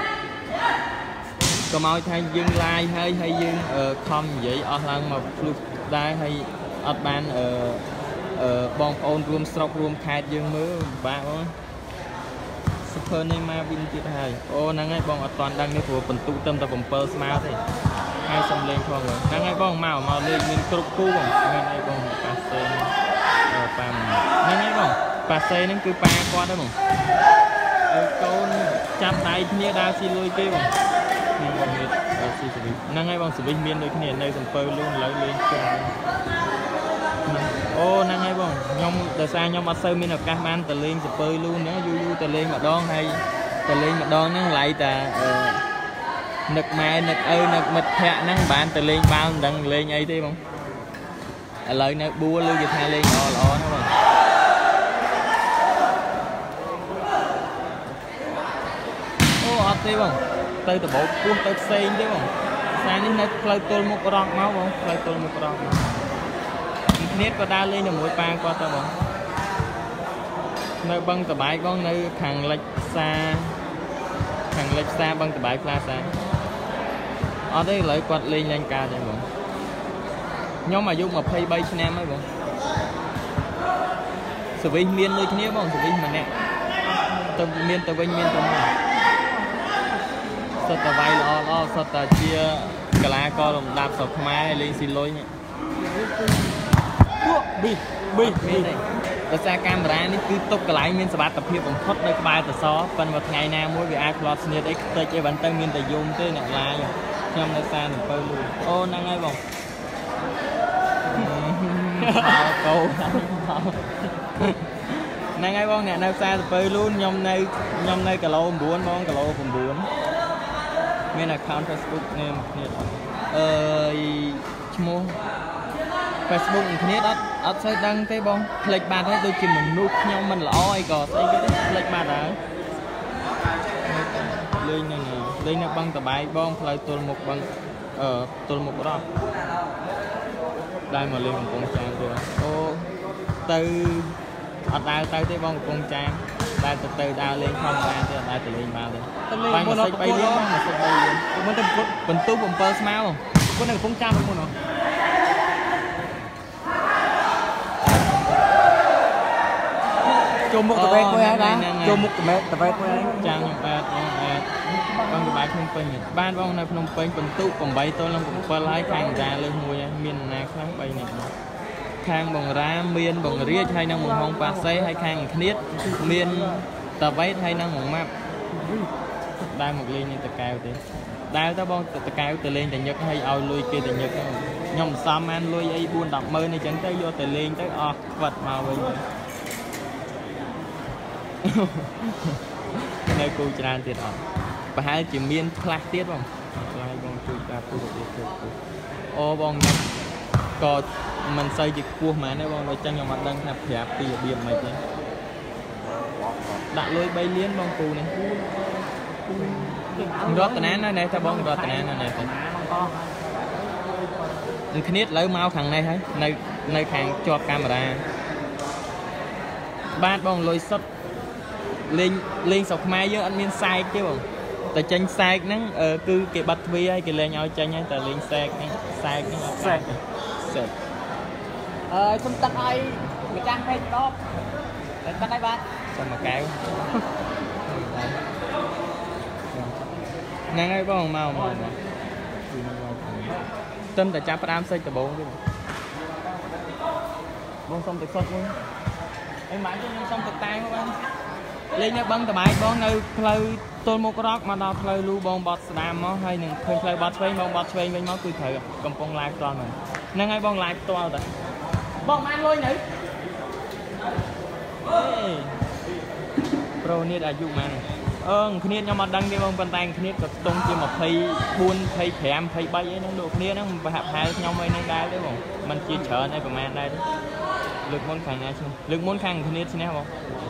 យកុំឲ្យថាយើង live ហើយយើងខំនិយាយអស់ឡើងមកភ្លុះដែរហើយអត់បានបងប្អូនរួមស្រុករួមខេត្តយើងមើលបាក់បងSuper này mà vinទៀតហើយអូហ្នឹងហើយបងអត់តាន់ដឹងទេព្រោះបន្ទុកទៅ7ស្មើទេហើយសំលេងផងហ្នឹងហើយបងមកលេងមានគ្រប់គូបងហ្នឹងហើយបងប៉ាសេប៉ាហ្នឹងហើយបងប៉ាសេហ្នឹងគឺប៉ាគាត់ហ្នឹងបងកូនចាប់ដៃគ្នាដើរស៊ីលុយគេបងនេះបងនេះស៊ីសវិហ្នឹងហើយបងសវិមានដូចគ្នានៅសំពៅលូនឥឡូវលេងជុំអូហ្នឹងហើយបងខ្ញុំដោយសារខ្ញុំអត់សូវមានឱកាសបានទៅលេងសំពៅលូនហ្នឹងយូរទៅលេងម្ដងហើយទៅលេងម្ដងហ្នឹងឡៃតានឹកម៉ែនឹកឪនឹកមិត្តភ័ក្ដិហ្នឹងបានទៅលេងបាល់មិនដឹងលេងអីទេបងឥឡូវនៅបួលឬគេថាលេងល្អល្អណាបងអូអត់ទេបងទៅដបោកពោះទៅផ្សេងទេបងសារនេះនៅផ្លូវទល់មុខរកមកបងផ្លូវទល់មុខរកមកគ្នាក៏ដើរលេងជាមួយប៉ាគាត់ទៅបងនៅបឹងតបាយបងនៅខាងលិចផ្សារបឹងតបាយផ្លាសាអត់ទេឥឡូវគាត់លេងឡើងការទេបងខ្ញុំអាយុ23ឆ្នាំហើយបងសវិសមានដូចគ្នាបងសវិសម្នាក់ទៅមានទៅវិញមានទៅមកសុទ្ធតែវាយល្អល្អសុទ្ធតែជាកីឡាករលំដាប់ស្រុកខ្មែរលេងស៊ីលុយនេះពួកប៊ីដោយសារកាមេរ៉ានេះគឺទុកកន្លែងមានសុវត្ថិភាពបំផុតនៅក្បែរតសប៉ុន្តែថ្ងៃណាមួយវាអាចផ្លត់ស្នៀតអីខ្ទេចអីបានទៅមានតែយំទេអ្នកឡាយខ្ញុំនៅសារសំពៅលូអូហ្នឹងហើយបងកោហ្នឹងហើយបងអ្នកនៅផ្សារសំពៅលូនខ្ញុំនៅគីឡូ9បងគីឡូ9មាន account Facebook នេះគ្នាឈ្មោះ Facebook គ្នាអត់សូវដឹងទេបងផ្លេចបាត់ហើយដូចជាមនុស្សខ្ញុំមិនល្អអីក៏ស្អីគេទេផ្លេចបាត់ហើយលេងនៅបឹងតបាយបងផ្លូវទល់មុខបឹងទល់មុខរត់ដែលមកលេងកំពង់ចាមទេអូទៅអត់ដើរទៅទេបងកំពង់ចាមតែទៅដើរលេងធម្មតាទេអត់ដើរទៅលេងបានទេបាញ់មកសិច3លានបងមកសិច3លានមិនទៅបន្ទុក7ស្មាបងគាត់នៅកំពង់ចាមមុនហ៎ចូលមុខតវេតមួយហើយណាចូលមុខតវេតមួយហើយចាំខ្ញុំបាទបងក្បែរភ្នំពេញបានបងនៅភ្នំពេញបន្ទុក8ទល់នឹង7ហើយខាងរាលើសមួយហើយមានណាខ្លះ3នាក់ខាងបងរាមានបងរាជហើយនឹងបងហុងប៉ាសេហើយខាងគ្នាតមានតវេតហើយនឹងបងម៉ាប់ដើរមកលេងនេះតកែវទេដើរទៅបងតកែវទៅលេងតែញឹកហើយឲ្យលុយគេតែញឹកខ្ញុំមិនសមបានលុយអី4-10ម៉ឺនអីចឹងទៅយកទៅលេងទៅអស់ខ្វិតមកវិញនៅគូច្រើនទៀតអត់ប្រហែលជាមានខ្លះទៀតបងខ្លះបងជួយការពុះទៀតអូបងក៏មិនសូវជាខ្ពស់ហ្មងទេបងដូចចឹងខ្ញុំអត់ដឹងថាប្រាប់ពីរបៀបមិនទេដាក់លុយ3លានបងគូនេះរតនានៅណែថាបងរតនានៅណែទៅនឹងគ្នាឥឡូវមកខាងនេះហើយនៅខាងជាប់កាមេរ៉ាបាទបងលុយសុទ្ធលេងស្រុកខ្មែរយើងអត់មានសែកទេបងតែចេញសែកហ្នឹងគឺគេបាត់ទ្វារហើយគេលេងឲ្យចេញហើយតែលេងសែកហ្នឹងសែកហ្នឹងអត់សែកសុំទឹកឲ្យម្ចាស់ពេកដបតែទឹកឲ្យបាទសុំមួយកែវហ្នឹងហើយបងមកទឹមតែចាប់ផ្ដើមសេចដំបងទេបងសុំទឹកសុទ្ធមួយអីមិនទេខ្ញុំសុំទឹកតែមកបានលេងនៅបឹងតបាយបងនៅផ្លូវទល់មុខរកមកដល់ផ្លូវលូបងបត់ស្ដាមមកហើយនឹងឃើញផ្លូវបត់ឆ្វេងបងបត់ឆ្វេងវិញមកគឺត្រូវកំពុងឡាយផ្ទាល់ហ្នឹងហើយបងឡាយផ្ទាល់តាបងបានលុយនៅប្រូនេះអាយុប៉ុន្មានគ្នាខ្ញុំអត់ដឹងទេបងប៉ុន្តែគ្នាក៏ស្ទង់ជា24 25 23អីហ្នឹងលោកគ្នាហ្នឹងប្រហាក់ប្រហែលខ្ញុំអីហ្នឹងដែរទេបងมันជាច្រើនអីប្រហែលដែរលើកមុនខាងណាឈ្នះលើកមុនខាងគ្នាឈ្នះបង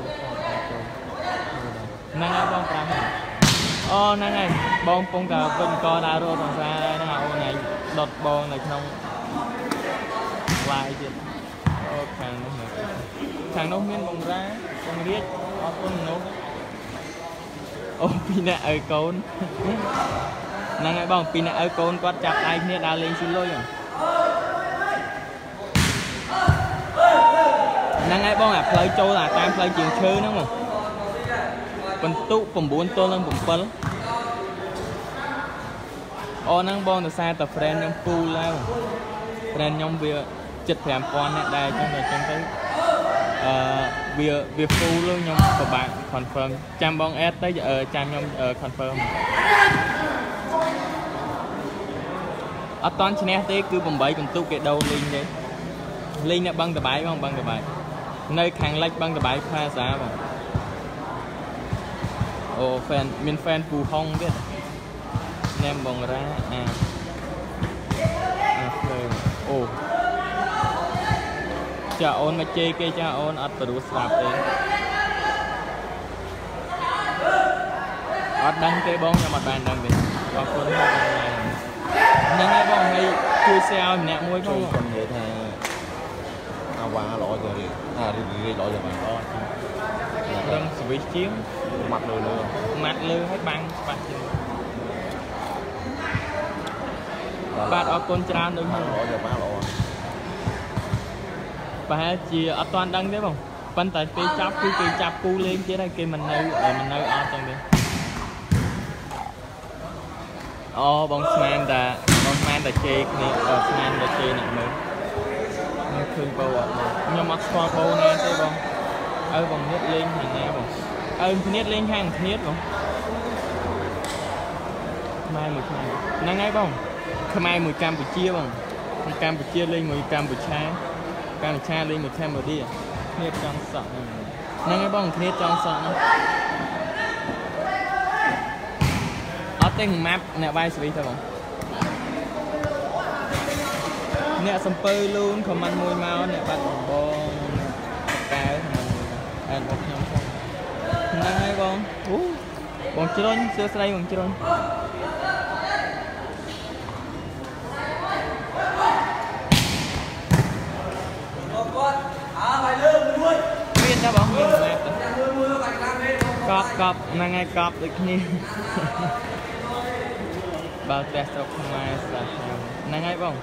ហ្នឹងហើយបង5អូហ្នឹងហើយបងពងតែពេញកដើររត់អង្សាដែរហ្នឹងអូនឯងដុតបងនៅក្នុងឡាយទៀតអូខាងនោះមានបងរាបងរាជអរគុណនោះអូពីអ្នកឲ្យកូនហ្នឹងហើយបងពីអ្នកឲ្យកូនគាត់ចាប់ដៃគ្នាដើរលេងស៊ីលុយហ្នឹងហើយបងអាផ្លូវចូលតាមផ្លូវជាងឈើហ្នឹងមកបន្ទុក9ទល់នឹង7អូហ្នឹងបងដោយសារតែ friend ខ្ញុំពូលហើយ friend ខ្ញុំវា75,000នាក់ដែរអញ្ចឹងទៅវា full លុយខ្ញុំពិបាក confirm ចាំបង add ទៅចាំខ្ញុំ confirm អត់តាន់ឈ្នះទេគឺ8ពិន្ទុគេដូរលេងទេលេងនៅបឹងតបាយបងបឹងតបាយនៅខាងលិចបឹងតបាយផ្សារសាបងអូ fan មាន fan ពូហុងទៀតណែមបងរ៉ាភ្លើងអូចាអូនមកជេរគេចាអូនអត់ព្រោះស្ដាប់ទេអត់ដឹងទេបងខ្ញុំអត់បានដឹងទេអរគុណបងហ្នឹងហើយបងហើយជួយ share ឲ្យម្នាក់មួយផងខ្ញុំនិយាយថាអាវ៉ាល្អជាងរីល្អជាងបងរឹងស្វីសជាងម៉ាត់លើហើយបាំងច្បាស់ជាងបាទអរគុណច្រើនដូចហ្នឹងល្អជាងល្អប្រហែលជាអត់ទាន់ដឹងទេបងប៉ុន្តែពេលចាប់គឺគេចាប់គូលេងទៀតហើយគេមិននៅអត់ចឹងទេអូបងស្មានតែជេរគ្នាស្មានតែជេរអ្នកមើលខ្ញុំឃើញបោអត់ខ្ញុំអត់ស្គាល់បោណាទេបងបងនេះលេងខាងណាបងគ្នាលេងខាងគ្នាបងខ្មែរមួយខ្មែរហ្នឹងហើយបងខ្មែរមួយកម្ពុជាបងកម្ពុជាលេងមួយកម្ពុជាលេងមួយកម្ពុជាគ្នាចង់សក់ហ្នឹងហើយបងគ្នាចង់សក់ហ្នឹងអត់ទេម៉ាប់អ្នកវាយស្វីទៅបងអ្នកសំពើលូនខមមិនមួយមកអ្នកបាត់បងកែខមមិនមួយអានបងខ្ញុំផងហ្នឹងហើយបងបងជ្រុញសួស្ដីបងជ្រុញមានណាបងមានកប់ហ្នឹងហើយកប់ដូចគ្នាបើផ្ទះស្រុកខ្មែរស្ដាប់ហ្នឹងហើយបង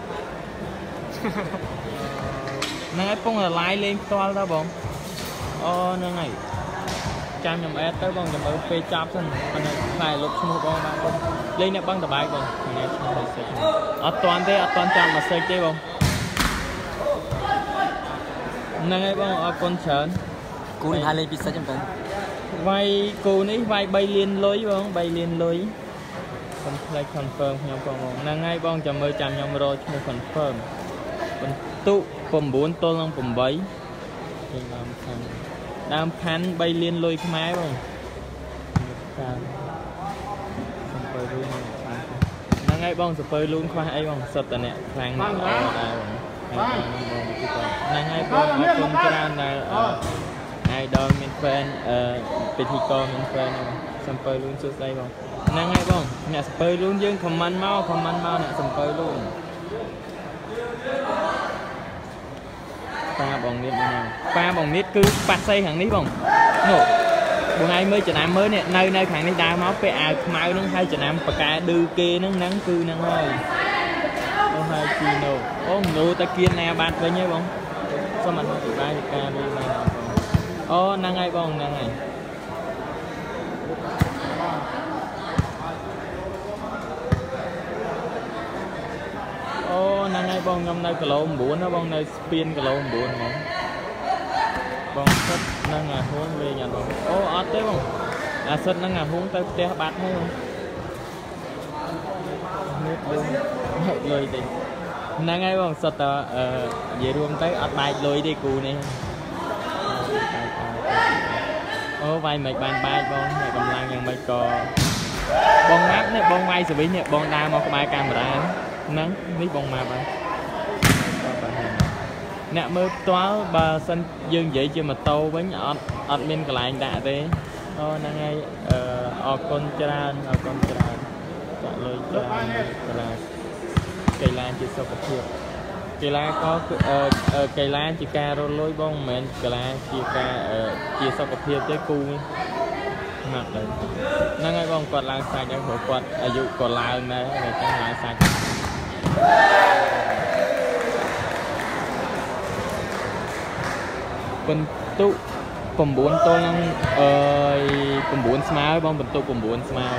ហ្នឹងហើយពងរឡាយលេងផ្ទាល់ទៅបងអូហ្នឹងហើយចាំខ្ញុំអេតទៅបងចាំមើលពេលចាប់សិនប៉ុន្តែខ្លាយលុបឈ្មោះបងបានបងលេងនៅបឹងតបាយបងថ្ងៃឈ្មោះសិចអត់តាន់ចាំមកសិចទេបងហ្នឹងហើយបងអរគុណច្រើនគូនេះថាលេងពិសេសចឹងទៅវាយគូនេះវាយ3លានលុយបង3លានលុយកុំភ្លេច confirm ខ្ញុំផងបងហ្នឹងហើយបងចាំមើលចាំខ្ញុំរកឈ្មោះ confirm បន្ទុ9ទល់នឹង8គេដើមខណ្ឌ3លានលុយខ្មែរបងតាមសំពើលូនហ្នឹងហើយបងសំពើលូនខ្វះអីបងសុទ្ធតែអ្នកខ្លាំងណាស់ដែរបងហ្នឹងហើយបងអរគុណច្រើនដែលidol មាន fan ពិធីករមាន fan សំពើលូនសួស្ដីបងហ្នឹងហើយបងអ្នកសំពើលូនយើង comment មកអ្នកសំពើលូនប៉ាបងនេះប៉ាបងនេះគឺប៉ាស័យខាងនេះបងនោះបងឯងមើលចំណាំមើលនេះនៅខាងនេះដើរមកពេលអាវខ្មៅហ្នឹងហើយចំណាំបកែឌឺគេហ្នឹងគឺហ្នឹងហើយអូហើយជីណូអូមនុស្សតែគៀនណាបាត់វិញហ៎បងសូមអនុញ្ញាតបាយការវិញបងអូហ្នឹងហើយបងហ្នឹងហើយអូហ្នឹងហើយបងខ្ញុំនៅគីឡូ9ណាបងនៅស្ពានគីឡូ9ហ្មងបងសិតនឹងអាហួងលេងអត់បងអូអត់ទេបងអាសិតនឹងអាហួងទៅផ្ទះបាត់ហើយបងនេះលុយទេហ្នឹងហើយបងសិតតែនិយាយរួមទៅអត់បែកលុយទេគូនេះអូវាយមិនបានបែកបងអ្នកកម្លាំងយ៉ាងម៉េចក៏បងម៉ាប់នេះបងវាយសវិសនេះបងដើរមកក្បែរកាមេរ៉ាហ្នឹងនេះបងម៉ាប់ហើយអ្នកមើលផ្ទាល់បើសិនយើងនិយាយជាម៉ូតូវិញអត់មានកន្លែងដាក់ទេអូហ្នឹងហើយកអរគុណច្រើនចាក់លុយច្រើនកីឡាជាសុខភាពកីឡាក៏កីឡាជាការរត់លុយបងមិនមែនកីឡាជាការជាសុខភាពទេគូណាស់ទៅហ្នឹងហើយបងគាត់ឡើងសាច់ហើយព្រោះគាត់អាយុក៏ឡើងដែរតែចឹងឡើងសាច់បន្ទុ9ទល់នឹង9ស្មើបងបន្ទុ9ស្មើ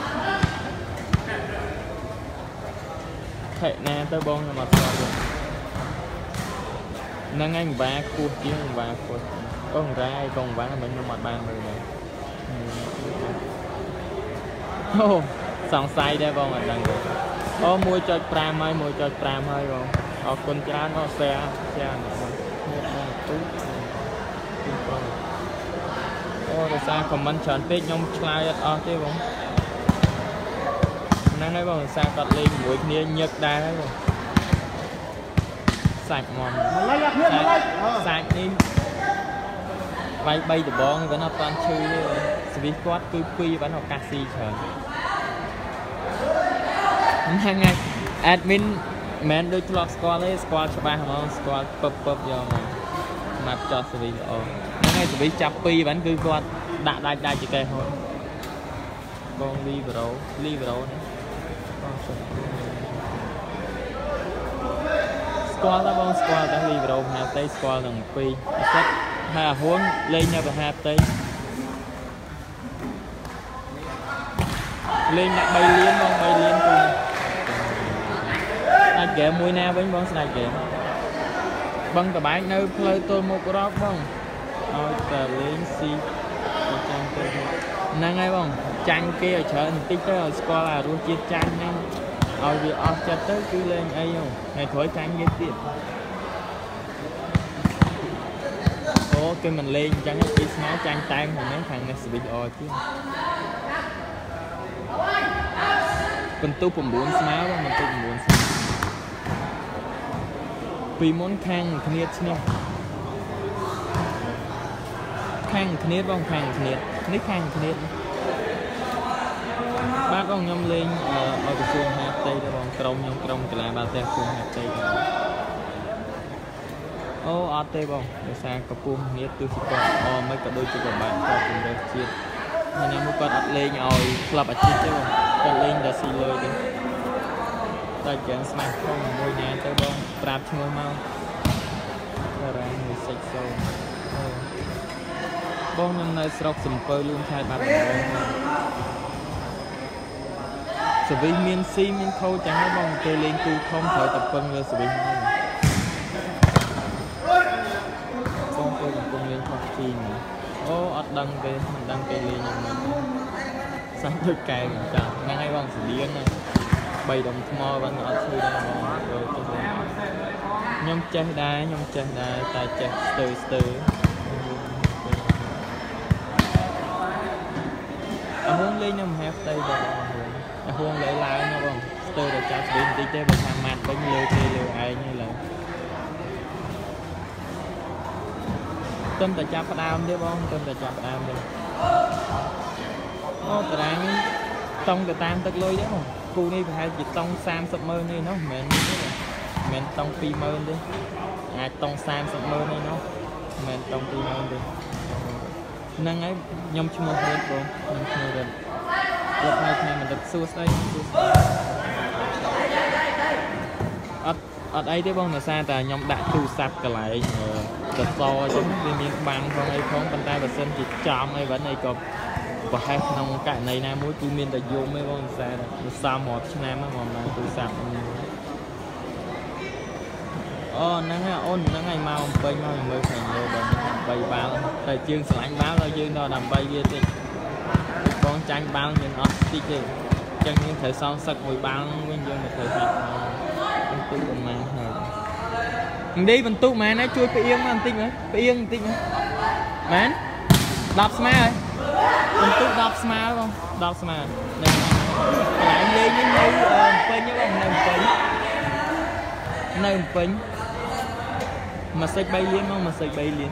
ថេណាទៅបងខ្ញុំអត់ស្គាល់ទេហ្នឹងហើយបាខ្ពស់ជាងបាខ្ពស់ con ra con bán là mình nó mặt ban rồi này ô sòng say đây con ở đằng ô mua cho pram ơi mua cho pram ơi con ở con cha nó xe này ô rồi sao comment chọn page nhung slide ở thế không năng đấy con sao cắt lên buổi kia nhật đa đấy con sạch ngon sạch đi bay bay từ bóng vẫn là toàn chơi switch quad cứ quy vẫn là casi chờ năng ngay admin men đôi club squad lấy squad cho ba không squad pop pop vô mà cho switch năng ngay switch chắp pi vẫn cứ quad đại chỉ kề thôi con libero này squad đó bóng squad đang libero hai tay squad là pi hai huống lên nhau và hai tay lên lại bay liên cùng ai kể mùi na với bóng sai kể băng cả bãi nơi play tôi một cái đó bông ôi tờ lên si năng ngay bông tranh kia ở chợ tích tới ở score là luôn chia tranh nên ở việc off cho tới cứ lên ấy không này thổi tranh ghét tiền ô cái mình lên tranh cái máu tranh tan thì mấy thằng này sẽ bị oi chứ mình tu cùng muốn máu đó mình tu cùng muốn vì muốn khang khniết nè khang khniết bông khang khniết bác con nhom lên ở cái xuồng hạt tây đó bông trong cái là ba te xuồng hạt tây ô ở tây bông để xa có buông khniết tôi chỉ còn mấy cả đôi chỉ còn bạn cho cùng được chia anh em muốn con đặt lên rồi club ở chia chứ bông con lên là xì lơi đi ta chẳng smack không môi nhà tới bông prap chua mau ra người sạch sâu bông năm nay sọc sầm pơ luôn thay bát sự vi miên si miên khâu chẳng nói bông kê lên tu không phải tập phân rồi sự vi bông tôi tập phân lên không chi nữa ô ọt đăng về mình đăng kê lên nhưng mình sáng tôi cài mình chọn ngay ngay bông sự điên này bay đồng mò vẫn ở chơi đây rồi nhóm chơi đá tay chơi từ hướng lên nhầm hẹp tay rồi hướng lấy lại nó không từ để cho bên tí chơi bên hàng mặt với liều ai như là tâm ta chạm đam đi bông tâm ta chạm đam đi ô ta đang tông cái tam tật lôi đấy không cô đi phải chỉ tông sam sập mơ này nó mình tông phi mơ đi ai tông sam sập mơ này nó mình tông phi mơ đi năng ấy nhom chung một hết rồi nhom chung rồi lập này thì mình được xua đây ở đây thế bông là xa ta nhom đã tu sạp cả lại từ to chứ đi miếng băng không ai không bàn tay và sân chỉ chạm ấy vẫn này còn và hai nông cạn này nam mối cú miên ta vô mấy con xa rồi sao một chứ nam á mà tu sạp năng ngày mau bay mau mới thành rồi bay bao thời chương sẵn anh báo rồi chương đó làm bay kia thì con tranh bao nhìn ở tí chứ chân những thời son sặc mùi bao nguyên dương là thời hạt con tu còn mang hờ đi mình tu mà nó chui phải yên mà tinh nữa phải yên tinh nữa mán đọc smart rồi mình tu đọc smart không đọc smart này lại lên như phênh nhá không nơi phênh mà sạch bay liên không mà sạch bay liên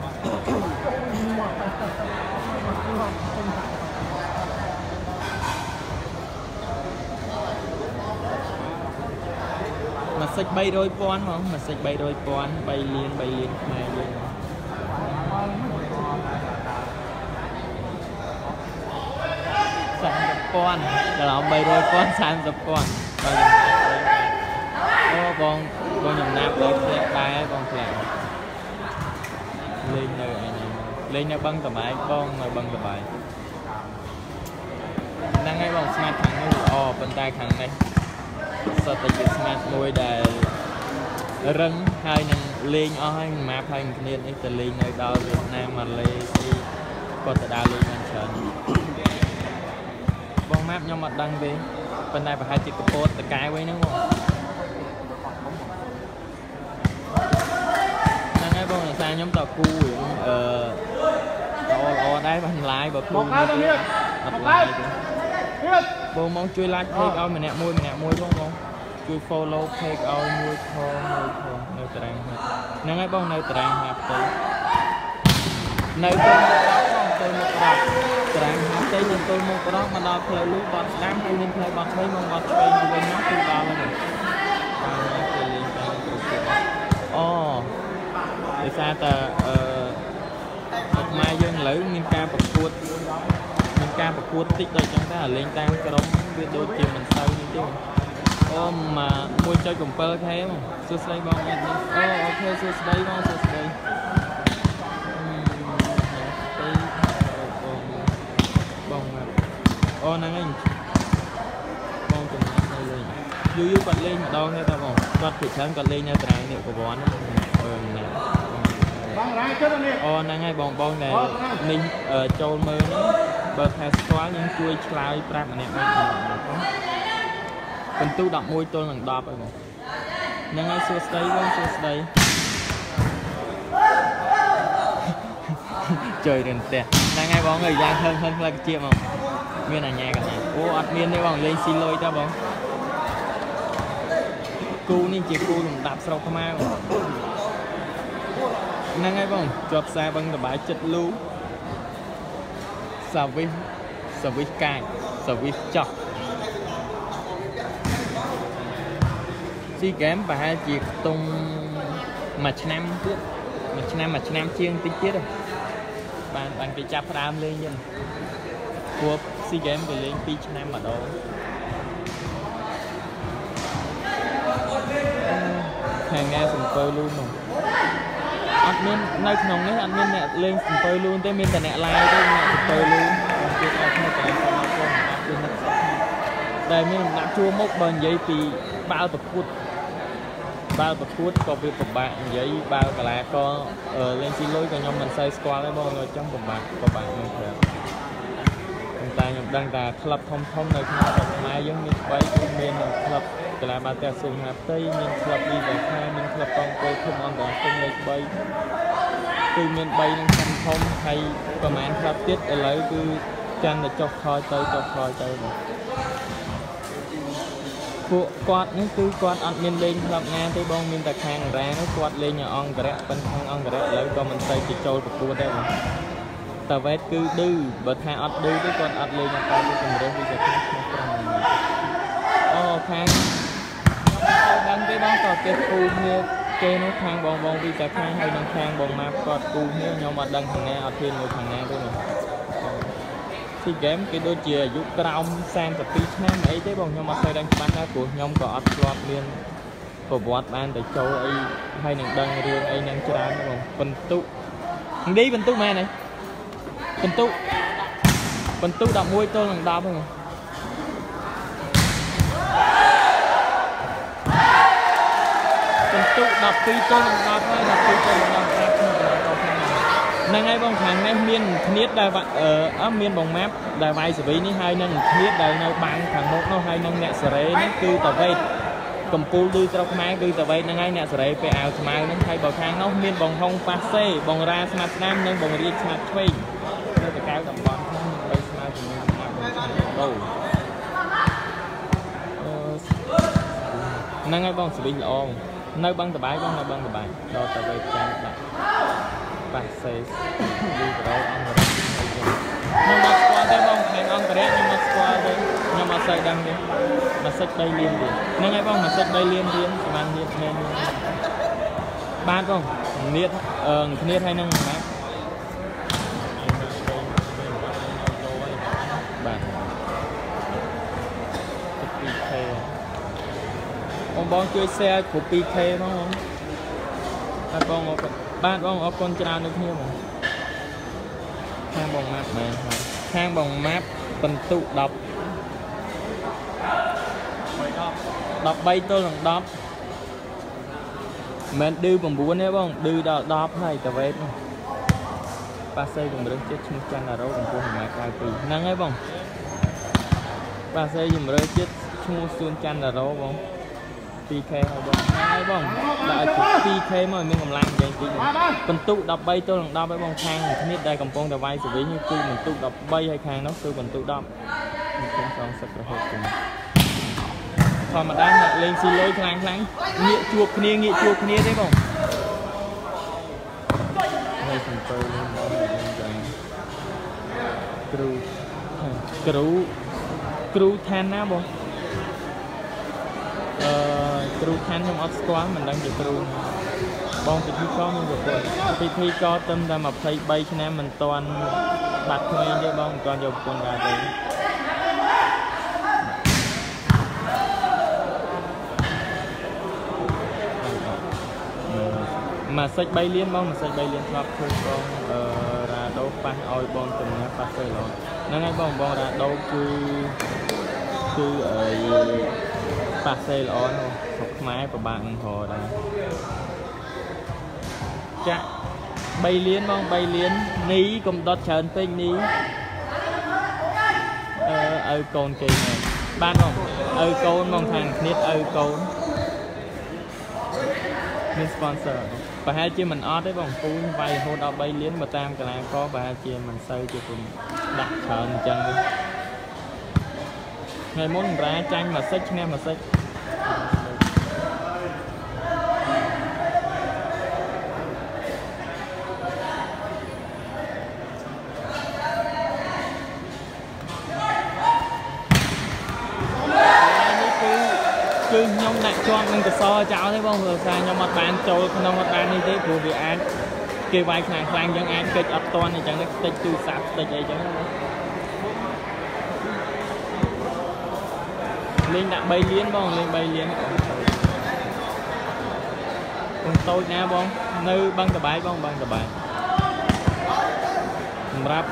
mà sạch bay đôi con không mà sạch bay đôi con bay liên này liên sạch con là bay đôi con sang dập con con nhầm nạp lên tay con phèo lên nơi này lên nơi băng tầm bài con mà băng tầm bài năng ngay vòng smart thằng nó bên tay thằng này sao tay smart môi đài răng hai năng លេងអស់ហើយម៉ាប់ហើយគ្នានេះទៅលេងនៅដល់វៀតណាមម៉ាឡេស៊ីគាត់ទៅដើរលេងបានច្រើនបងម៉ាប់ខ្ញុំអត់ដឹងទេប៉ុន្តែប្រហែលជាកពតតកែវិញហ្នឹងបងហ្នឹងហើយបងសារខ្ញុំតគូល្អដែរបាន live បើគូអត់ live ទេបងមកជួយ like page ឲ្យម្នាក់មួយបងជួយ follow page ឲ្យមួយផងនៅតារាងហ្នឹងហើយបងនៅតារាងហាប់ទៅនៅទៅមុខរកតារាងហាប់ទៅយើងទៅមុខរកមកដល់ផ្លូវលូបត់ស្ដាំហើយមានផ្លូវបត់ឆ្វេងមកបត់ឆ្វេងទៅវិញនោះគឺដល់ហើយបាទគេលេងតាមគ្រប់គ្រងអូដោយសារតែខ្មែរយើងឥឡូវមានការប្រកួតតិចដូចចឹងតែលេងតាមក្រុមវាដូចជាមិនសូវនេះទេអូ1.7k មកសួស្ដីបងអត់នេះអូខេសួស្ដីបងសួស្ដីបងអូហ្នឹងហើយបងចំណាក់នៅលេងយូរគាត់លេងម្ដងទេតាបងគាត់ពីច្រើនគាត់លេងនៅតារាងនេះប្រព័ន្ធណាបងរាយចិត្តនេះអូហ្នឹងហើយបងដែលនេះចូលមើលនេះបើថាស្គាល់យើងជួយឆ្លើយប្រាប់ម្នាក់មួយបន្ទូ11ទល់នឹង10ហើយបងហ្នឹងហើយសួស្ដីបងសួស្ដីជួយរៀនផ្ទះហ្នឹងហើយបងអើយយ៉ាងហឹងផ្លឹកជាមកមានអាញាកណ្ដាលអូអត់មានទេបងលេងស៊ីលុយតើបងគូនេះជាគូលំដាប់ស្រុកខ្មែរហ្នឹងហើយបងជាប់ខ្សែបឹងតបាយចិត្តលូសាវិសកាយសាវិសចោះស៊ីហ្គេមប្រហែលជាខ្ទង់មួយឆ្នាំជាងតិចទៀតបានគេចាប់ផ្ដើមលេងចឹងព្រោះស៊ីហ្គេមគេលេង2ឆ្នាំម្ដងខាងណាសំពើលូននោះអត់មាននៅក្នុងនេះអត់មានអ្នកលេងសំពើលូនទេមានតែអ្នកឡាយទេអ្នកសំពើលូនគេអត់នៅតែសម្រាប់ខ្លួនមានអ្នកសក់ដែលមានដំណាក់ជួរមុខបើនិយាយពីបាល់ប្រកួតក៏វាពិបាកនិយាយបាល់កីឡាក៏លេងស៊ីលុយក៏ខ្ញុំមិនសូវស្គាល់ទេបងអញ្ចឹងពិបាកនឹងប្រាប់តែខ្ញុំដឹងថាក្លឹបធំនៅក្នុងស្រុកខ្មែរយើងមាន3គឺមានក្លឹបកីឡាបាល់ទះសួងហាផ្ទៃមានក្លឹបលីហ្សាខាមានក្លឹបកងពលឃុំអន្តរជាតិលេខ3គឺមាន3នឹងធំហើយប្រហែលក្លឹបទៀតឥឡូវគឺចាំតែចុះខលទៅបងពួកគាត់នេះគឺគាត់អត់មានលេងក្លឹបណាទេបងមានតែខាងរ៉ានោះគាត់លេងនៅអង្គរៈប៉ុន្តែខាងអង្គរៈឥឡូវក៏មិនសូវចូលប្រកួតដែរបងតាវ៉េតគឺឌឺបើថាអត់ឌឺទេគាត់អត់លេងអត់ទៅជំរឿនវិសាខាក្នុងក្រុមអូខាងដឹងទេបងក៏គេគូគ្នាគេនោះខាងបងវិសាខាហើយនឹងខាងបងម៉ាប់គាត់គូគ្នាខ្ញុំអត់ដឹងខាងណាអត់ហ៊ានមួយខាងណាទេស៊ីហ្គេមគេដូចជាអាយុក្រោម32ឆ្នាំអីទេបងខ្ញុំអត់សូវដឹងច្បាស់ដែរព្រោះខ្ញុំក៏អត់ធ្លាប់មានប្រវត្តិបានទៅចូលអីហើយនឹងដឹងរឿងអីនឹងច្រើនបងបន្ទុមែនទេបន្ទុ11ទល់នឹង10ហ្នឹងបន្ទុ12ទល់នឹង10ហើយ12ទល់នឹង10ហ្នឹងហើយបងខាងនេះមានគ្នាតដែលមានបងម៉ាប់ដែលវាយសេវីនេះហើយនឹងគ្នាតដែលនៅបាំងខាងមុខនោះហើយនឹងអ្នកសេរីនេះគឺតាវ៉េតកំពូលឌឺស្រុកខ្មែរគឺតាវ៉េតហ្នឹងហើយអ្នកសេរីពេលអាវស្មៅហ្នឹងហើយបើខាងនោះមានបងហុងប៉ាសេបងរ៉ាស្មាត់ស្ដាំនិងបងរាជស្មាត់ឆ្វេងនៅតកៅតំបន់ហ្នឹងបីស្មៅជាមួយស្មាត់អូហ្នឹងហើយបងសេវីល្អនៅបឹងតបាយបងនៅបឹងតបាយដល់តាវ៉េតចាំដាក់ប៉ាសេឌីប្រោអង្គរៈខ្ញុំអត់ស្គាល់ទេបងខាងអង្គរៈខ្ញុំអត់ស្គាល់ទេខ្ញុំអត់សូវដឹងទេម៉ាសិច3លានទៀតហ្នឹងហើយបងម៉ាសិច3លានទៀតប្រហែលទៀតមែនបាទបងនេះគ្នាហើយនឹងម៉ាប់បាទ 2k បងជួយ share គ្រប់ 2k ផងហើយបងបាទបងអរគុណច្រើនដូចគ្នាបងខាងបងម៉ាប់មែនហើយខាងបងម៉ាប់បន្ទុ13ទល់នឹង10 មិនឌឺ9ទេបងឌឺដល់10ហើយតាវេតប៉ាសេជំរឿនចិត្តឈ្មោះច័ន្ទរ៉ូកម្ពស់ 1.92 ហ្នឹងហើយបងប៉ាសេជំរឿនចិត្តឈ្មោះសួនច័ន្ទរ៉ូបង 2K ហើយបងហើយបងដាក់ឲ្យ 2K មកមានកម្លាំងយ៉ាងតិចបន្ទុក 13 ទល់នឹង 10 ហើយបងខាងគ្នាដែលកំពុងតែវាយសវិញគឺបន្ទុក 13 ហើយខាងនោះគឺបន្ទុក 10 ខ្ញុំសងសឹករហូតទៅធម្មតាអ្នកលេងស៊ីលុយខ្លាំងងាកជួបគ្នាទេបងហើយសំពើលេងបងយ៉ាងគ្រូឋានណាបងគ្រូឋានខ្ញុំអត់ស្គាល់មិនដឹងជាគ្រូបងពិធីករមានប្រពន្ធពិធីករត្រឹមតែ23ឆ្នាំមិនទាន់បាត់ក្មេងទេបងមិនទាន់យកប្រពន្ធដែរទេមកសេច3លានបងមកសេច3លានធ្លាប់ឃើញបងរ៉ាដូប៉ះឲ្យបងជំនះប៉ះទៅល្អហ្នឹងហើយបងរ៉ាដូគឺប៉ះសេល្អនោះស្រុកខ្មែរពិបាកនឹងរកដែរចាក់3លានបង3លាននីកុំដុតច្រើនពេកនីឲ្យកូនគេបានបងឲ្យកូនបងខាងគ្នាឲ្យកូនមាន sponsor ប្រហែលជាមិនអត់ទេបងពូនវាយរហូតដល់3លានបើតាមកន្លែងក៏ប្រហែលជាមិនសូវជាគុំដាក់ច្រើនអញ្ចឹងថ្ងៃមុនរ៉ាចាញ់មួយសិចឈ្នះមួយសិចគឺខ្ញុំដាក់ជាប់នឹងកសចោលទេបងព្រោះថាខ្ញុំអត់បានចូលក្នុងអត់បាននេះទេព្រោះវាអាចគេវាយខ្លាំងអញ្ចឹងអាចកិច្ចអត់តន់អញ្ចឹងតិចទូរស័ព្ទតិចអីចឹងលេងដាក់3លានបងលេង3លានកូនតូចណាបងនៅបឹងតបាយបងបឹងតបាយសម្រាប់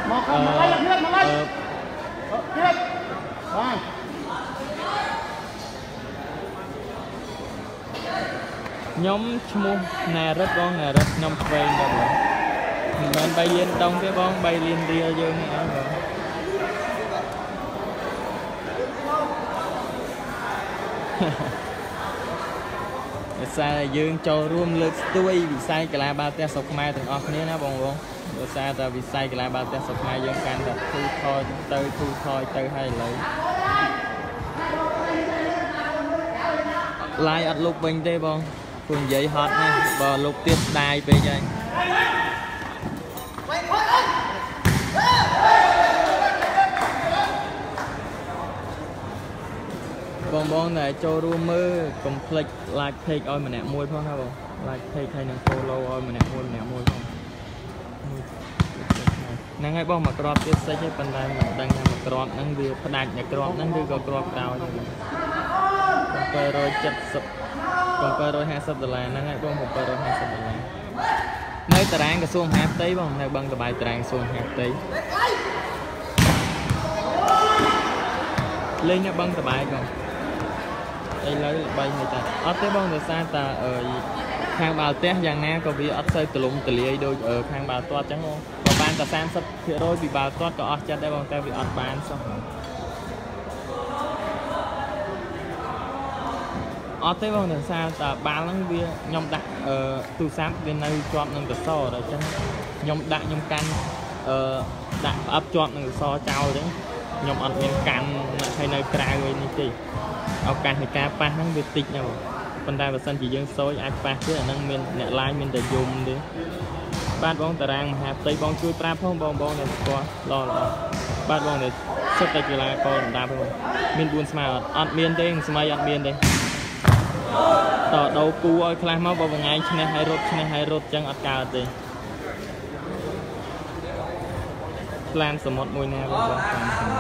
ខ្ញុំឈ្មោះណារិតបងណារិតខ្ញុំឆ្វេងដល់បងមិនមែន3លានដងទេបង3លានរៀលយើងនេះអីបងដោយសារយើងចូលរួមលើកស្ទួយវិស័យកីឡាបាល់ទះស្រុកខ្មែរទាំងអស់គ្នាណាបងដោយសារតែវិស័យកីឡាបាល់ទះស្រុកខ្មែរយើងកាន់តែធូរថយទៅហើយឥឡូវឡាយអត់លុបវិញទេបងព្រោះនិយាយហត់ណាបើលុបទៀតស្ដាយពេកហើយបងតែចូលរួមមើលកុំភ្លេច like page ឲ្យម្នាក់មួយផងណាបង like page ហើយនឹង follow ឲ្យម្នាក់មួយផងហ្នឹងហើយបងមកក្របទៀតសិចទេប៉ុន្តែមិនដឹងថាមកក្របហ្នឹងវាផ្ដាច់អ្នកក្របហ្នឹងឬក៏ក្របក្រោយទេបង$750 ហ្នឹងហើយបង$750នៅតារាងក្រសួងមហាផ្ទៃបងនៅបឹងតបាយតារាងក្រសួងមហាផ្ទៃលេងនៅបឹងតបាយបងឥឡូវល្បីហើយតាអត់ទេបងដោយសារតាខាងបាល់ទះយ៉ាងណាក៏វាអត់សូវទលំទលាយដូចខាងបាល់ទាត់អញ្ចឹងបងក៏បានតែ 30% ពីបាល់ទាត់ក៏អស់ចិត្តដែរបងតែវាអត់បានសោះអត់ទេបងដោយសារតែបាល់ហ្នឹងវាខ្ញុំដាក់ទូរស័ព្ទវានៅជាប់នឹងកសដល់អញ្ចឹងខ្ញុំដាក់ខ្ញុំកាន់ដាក់ផ្អឹបជាប់នឹងកសចោលអញ្ចឹងខ្ញុំអត់មានកាន់ហើយនៅក្រៅអីនេះទេឱកាសនៃការប៉ះហ្នឹងវាតិចណាស់ប៉ុន្តែបើសិនជាយើងសួយអាចប៉ះទៀតអាហ្នឹងមានអ្នកឡាយមានតែយំទេបាទបងតារាងមហាផ្ទៃបងជួយប្រាប់ផងបងដែលស្គាល់ល្អបាទបងដែលសិតតែកីឡាករដណ្ដាប់ផងមាន4ស្មើអត់មានទេស្មៃអត់មានទេតដោគូឲ្យខ្លះមកបើថ្ងៃឈ្នះហើយរត់ចឹងអត់កើតទេផ្លានសមុទ្រមួយណាបងផ្លានសមុទ្រ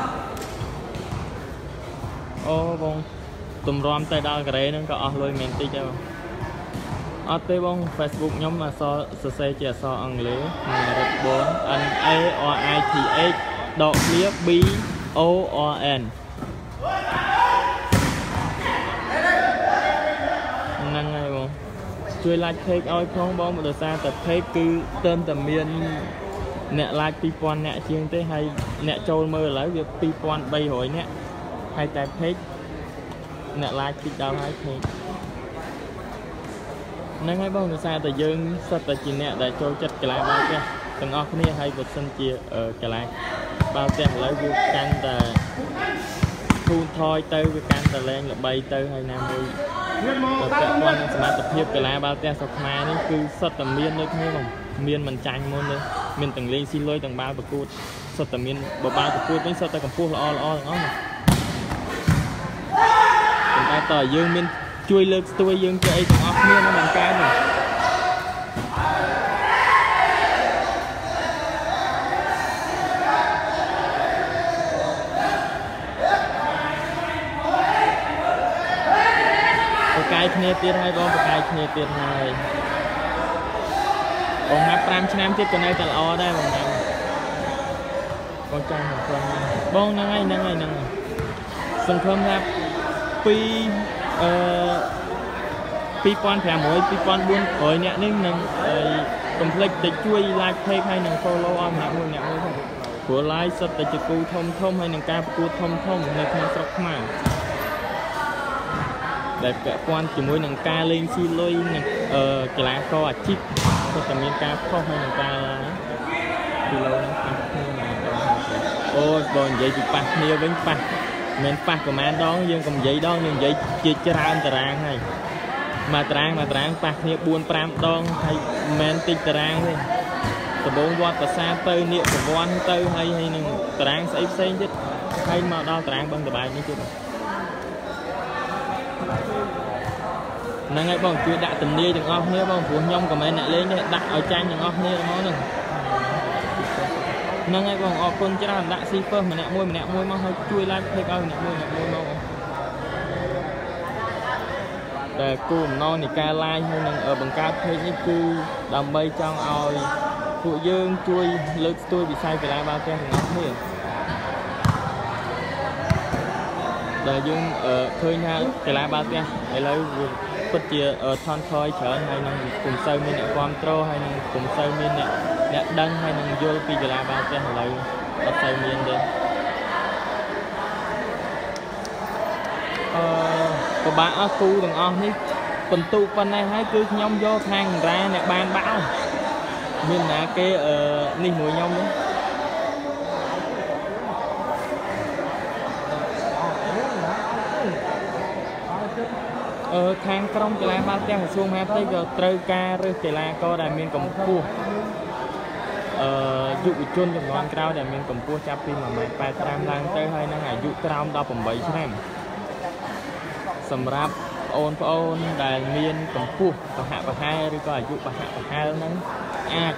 អូបងតម្រាំទៅដល់កូរ៉េហ្នឹងក៏អស់លុយមែនតិចដែរបងអត់ទេបង Facebook ខ្ញុំអក្សរសរសេរជាអក្សរអង់គ្លេសរិទ្ធបន NARITH BORN ហ្នឹងហើយបងជួយ like page ឲ្យផងបងដោយសារតែ page គឺទើបតែមានអ្នក like 2000 អ្នកជាងទេហើយអ្នកចូលមើលឥឡូវវា 2300 អ្នកហើយតែ page អ្នក like តិចដល់ហើយ page ហ្នឹងហើយបងដោយសារតែយើងសិតតែជាអ្នកដែលចូលចិត្តកីឡាបាល់ទះទាំងអស់គ្នាហើយបើសិនជាកីឡាបាល់ទះឥឡូវវាកាន់តែធូរថយទៅវាកាន់តែលែងល្បីទៅហើយណាមួយតែពាក់ព័ន្ធនឹងសមត្ថភាពកីឡាបាល់ទះស្រុកខ្មែរនេះគឺសុទ្ធតែមានដូចគ្នាបងមានមិនចាញ់មុនទេមានទាំងលេងស៊ីលុយទាំងបាល់ប្រកួតសុទ្ធតែមានបើបាល់ប្រកួតវិញសុទ្ធតែកម្ពស់ល្អទាំងអស់ប៉ុន្តែតើយើងមានជួយលើកស្ទួយយើងជាអីទាំងអស់គ្នានៅមិនកើតទេបកាយគ្នាទៀតហើយបងបកាយគ្នាទៀតហើយបងណាប់5ឆ្នាំទៀតក៏នៅតែល្អដែរបងណាបងចាំបងហ្នឹងហើយសង្ឃឹមថាពី2500 2400អ្នកនេះនឹងកុំភ្លេចទៅជួយ like page ហើយនឹង follow ឲ្យម្នាក់មួយផងព្រោះ like សុទ្ធតែជាគូធំហើយនឹងការប្រកួតធំនៅក្នុងស្រុកខ្មែរដែលពាក់ព័ន្ធជាមួយនឹងការលេងស៊ីលុយនិងកីឡាករអាជីពសុទ្ធតែមានការខុសហើយនឹងការគីឡូនឹងប៉ះគ្នាអូបើនិយាយពីប៉ះគ្នាវិញប៉ះមិនប៉ះប្រហែលដងយើងកុំនិយាយដងយើងនិយាយជាច្រើនតារាងហើយមួយតារាងប៉ះគ្នា 4-5 ដងហើយមិនមែនតិចតារាងទេដំបងវត្តប្រាសាទទៅនៀកប្រវ័នទៅហើយនឹងតារាងស្អីផ្សេងទៀតហើយមកដល់តារាងបឹងតបែកនេះទៀតហ្នឹងហើយបងជួយដាក់ទំនាយទាំងអស់គ្នាបងព្រោះខ្ញុំក៏មិនអ្នកលេងទេដាក់ឲ្យចាញ់ទាំងអស់គ្នាហ្មងហ្នឹងហើយបងអរគុណច្រើនដាក់ស៊ីពើម្នាក់មួយមកឲ្យជួយ like page ឲ្យម្នាក់មួយមកតែគោលបំណងនៃការ like ហើយនឹងបង្កើត page នេះគឺដើម្បីចង់ឲ្យពួកយើងជួយលើកស្ទួយវិស័យកីឡាបាល់ទះទាំងអស់គ្នាដែលយើងឃើញថាកីឡាបាល់ទះឥឡូវពិតជាថនថយច្រើនហើយនឹងពុំសូវមានអ្នកគាំទ្រហើយនឹងពុំសូវមានអ្នកដឹងហើយនឹងយល់ពីកីឡាបាល់ទះឥឡូវអត់សូវមានទេពិបាកអស់គូទាំងអស់នេះបន្ទុកប៉ុណ្ណេះហើយគឺខ្ញុំយកខាងរ៉ាអ្នកបានបាល់មានណាគេនេះមួយខ្ញុំនេះខាងក្រុមកីឡាបាល់ទះក្រសួងមហាផ្ទៃក៏ត្រូវការរើសកីឡាករដែលមានកម្ពស់យុវជនចំនួនក្រោយដែលមានកម្ពស់ចាប់ពី 1.85 ឡើងទៅហើយនឹងអាយុក្រោម 18 ឆ្នាំសម្រាប់ប្អូនដែលមានកម្ពស់ប្រហាក់ប្រហែលឬក៏អាយុប្រហាក់ប្រហែលហ្នឹងអាច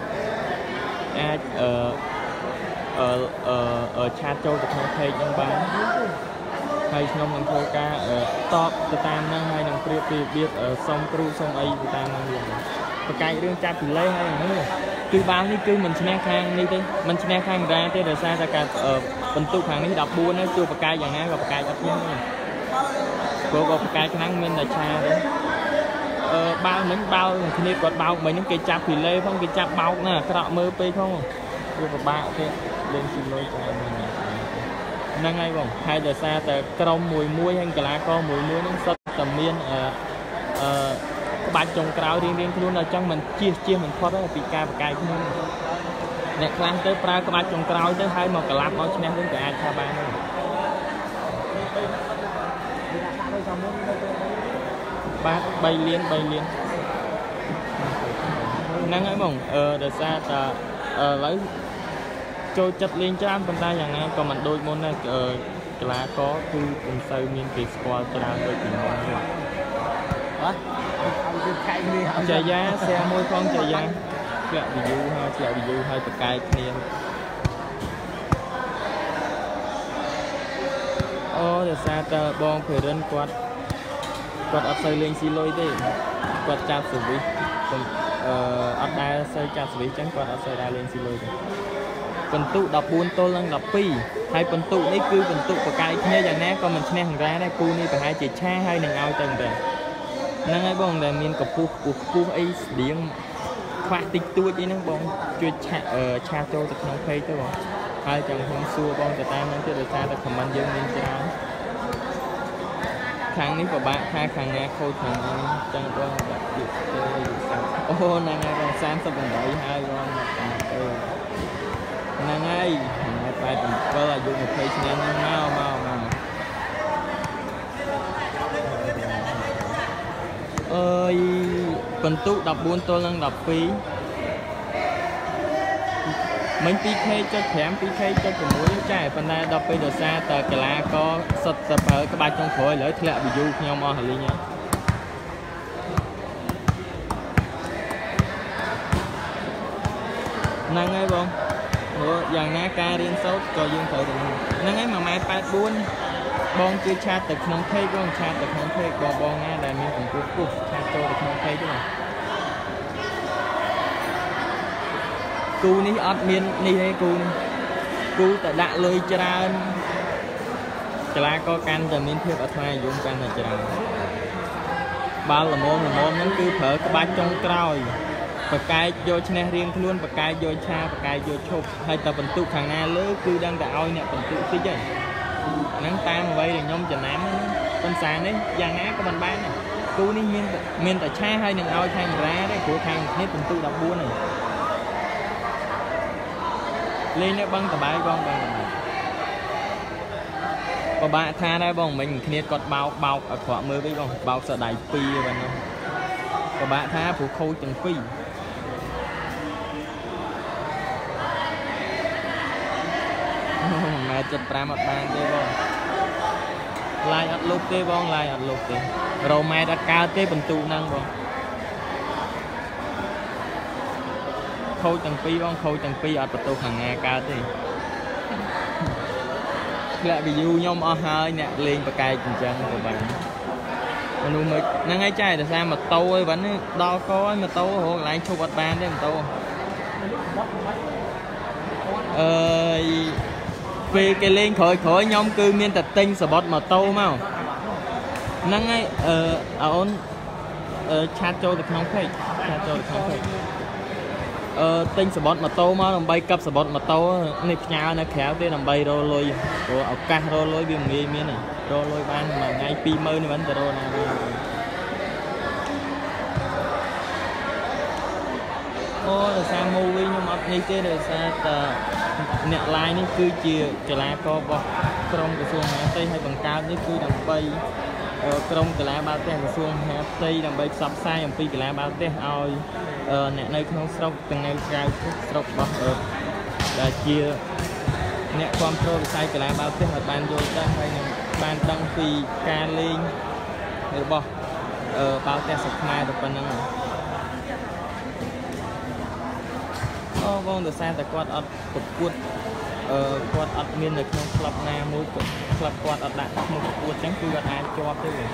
ឆាតចូលទៅក្នុង page ហ្នឹងបានហើយខ្ញុំនឹងធ្វើការតបទៅតាមហ្នឹងហើយនឹងប្រៀបពីរបៀបសុំគ្រូសុំអីទៅតាមហ្នឹងវិញប្រកែករឿងចាប់ពីលេហើយហ្នឹងគឺបាល់នេះគឺមិនឈ្នះខាងនេះទេមិនឈ្នះខាងរ៉ាទេដោយសារតែការបន្ទុកខាងនេះ 14 ហើយជួបប្រកែកយ៉ាងណាក៏ប្រកែកអត់ឈ្នះទេព្រោះក៏ប្រកែកខ្លាំងមានតែឆាទេបាល់មិញបាល់គ្នាគាត់បោកមិញហ្នឹងគេចាប់ពីលេផងគេចាប់បោកណាអាក្រក់មើលពេកផងវាពិបាកទេលេងស៊ីលុយចាយហ្នឹងហើយបងហើយដោយសារតែក្រុមមួយហើយកីឡាករមួយហ្នឹងសុទ្ធតែមានក្បាច់ចុងក្រោយរៀងខ្លួនដល់ចឹងមិនជៀសមិនផុតទេពីការប្រកែកគ្នាអ្នកខ្លះទៅប្រើក្បាច់ចុងក្រោយទៅហើយមកក្លាប់មកឈ្នះវិញក៏អាចថាបានដែរបាទ3លានហ្នឹងហើយបងដោយសារតែឥឡូវចូលចិត្តលេងច្រើនប៉ុន្តែយ៉ាងណាក៏មិនដូចមុនដែរកីឡាករគឺពុំសូវមានគេស្គាល់ច្រើនដូចពីមុនទេចាយ៉ាសែមួយផងចាយ៉ាធ្លាក់ view ហើយប្រកែកគ្នាអូដោយសារតែបងភេរិនគាត់អត់សូវលេងស៊ីលុយទេគាត់ចាប់សវិសអត់ដែលសូវចាប់សវិសចឹងគាត់អត់សូវដែរលេងស៊ីលុយទេបន្ទុក14 ទល់នឹង 12ហើយបន្ទុកនេះគឺបន្ទុកប្រកែកគ្នាយ៉ាងណាក៏មិនឈ្នះអង្រ៉ាដែរគូនេះប្រហែលជាឆាហើយនឹងឲ្យទៅអង្រ៉ា năng ai bong là miền cặp pu ấy điện khoa tích tuổi vậy năng bongជួយឆាចូលទៅក្នុងពេកទៅបងហើយចាំខ្ញុំសួរបងទៅតាមនឹងទៀតដោយសារតែ comment យើងមានច្រើនខាងនេះពិបាកថាខាងណាខូចខាងនេះចឹងបងដាក់ទៀតទៅអូហ្នឹងហើយបង38ហើយបងហ្នឹងហើយ87អាយុ20ឆ្នាំហ្នឹងមកអើយបន្ទុក14ទល់នឹង12មិញ 2K ចុច5 2K ចុច6ចាប៉ុន្តែដល់ពេលដោយសារតើកីឡាករសុទ្ធតែប្រើក្បាច់ចុងក្រោយឥឡូវធ្លាក់ view ខ្ញុំអស់ហើយលេងហ្នឹងហើយបងយ៉ាងណាការរៀនសូត្រក៏យើងត្រូវតែហ្នឹងហើយ1.84 ម៉ែត្របងគឺឆាតទៅក្នុងពេកបងឆាតទៅក្នុងពេកបងណាដែលមានកម្ពស់ខ្ពស់ឆាតចូលទៅក្នុងពេកទេបងគូនេះអត់មាននេះទេគូតែដាក់លុយច្រើនកីឡាករកាន់តែមានភាពអត់ថ្លៃយំកាន់តែច្រើនបាល់ល្មមហ្នឹងគឺប្រើក្បាច់ចុងក្រោយបកែកយកឈ្នះរៀងខ្លួនបកែកយកឆាបកែកយកឈប់ហើយតែបន្ទុកខាងណាលើគឺដឹងតែឲ្យអ្នកបន្ទុកតិចហើយហ្នឹងតាមអ្វីដែលខ្ញុំចំណាំប៉ុន្តែនេះយ៉ាងណាក៏មិនបានដែរគូនេះមានតែឆាហើយនឹងឲ្យខាងរ៉ាទេព្រោះខាងគ្នាបន្ទុក14ហើយលេងនេះបងតបាយបងពិបាកថាដែរបងមិញគ្នាគាត់បោកអក្រក់មើលវិញបងបោកសដៃ2ហ្នឹងពិបាកថាព្រោះខូចទាំងពីរ1.75 អត់បានទេបងឡាយអត់លុបទេបងឡាយអត់លុបទេរ៉ូម៉ែតអត់កើតទេបន្ទូហ្នឹងបងខូចទាំងពីរបងខូចទាំងពីរអត់បន្ទោសខាងណាកើតទេធ្លាក់ view ខ្ញុំអស់ហើយអ្នកលេងបកែកអញ្ចឹងក៏បានមនុស្សមកហ្នឹងហើយចាតែសារម៉ូតូឯវិញដល់កហើយម៉ូតូរកកន្លែងឈប់អត់បានទេម៉ូតូពេលគេលេងក្រោយខ្ញុំគឺមានតែទិញសបុតម៉ូតូមកហ្នឹងហើយអូនឆាតចូលទៅក្នុងពេកទិញសបុតម៉ូតូមកដើម្បីកាប់សបុតម៉ូតូនេះផ្ញើនៅក្រៅទេដើម្បីរកលុយព្រោះឱកាសរកលុយវាងាយមានរកលុយបានមួយថ្ងៃ 20000 នេះវិញទៅរកណាវិញអូដោយសារ movie ខ្ញុំអត់នេះទេដោយសារតែអ្នក live នេះគឺជាកីឡាកររបស់ក្រុមក្រសួងមហាផ្ទៃហើយបង្កើតនេះគឺដើម្បីក្រុមកីឡាបាល់ទះក្រសួងមហាផ្ទៃដើម្បីផ្សព្វផ្សាយអំពីកីឡាបាល់ទះឲ្យអ្នកនៅក្នុងស្រុកទាំងនៅក្រៅស្រុករបស់ដែលជាអ្នកគាំទ្រវិស័យកីឡាបាល់ទះឲ្យបានយល់ដឹងហើយនឹងបានដឹងពីការលេងរបស់បាល់ទះស្រុកខ្មែរទៅប៉ុណ្ណឹងអូបងដោយសារតែគាត់អត់ប្រកួតគាត់អត់មាននៅក្នុងក្លឹបណាមួយក្លឹបគាត់អត់ដាក់ឈ្មោះប្រកួតអញ្ចឹងគឺគាត់អាចជាប់ទេបង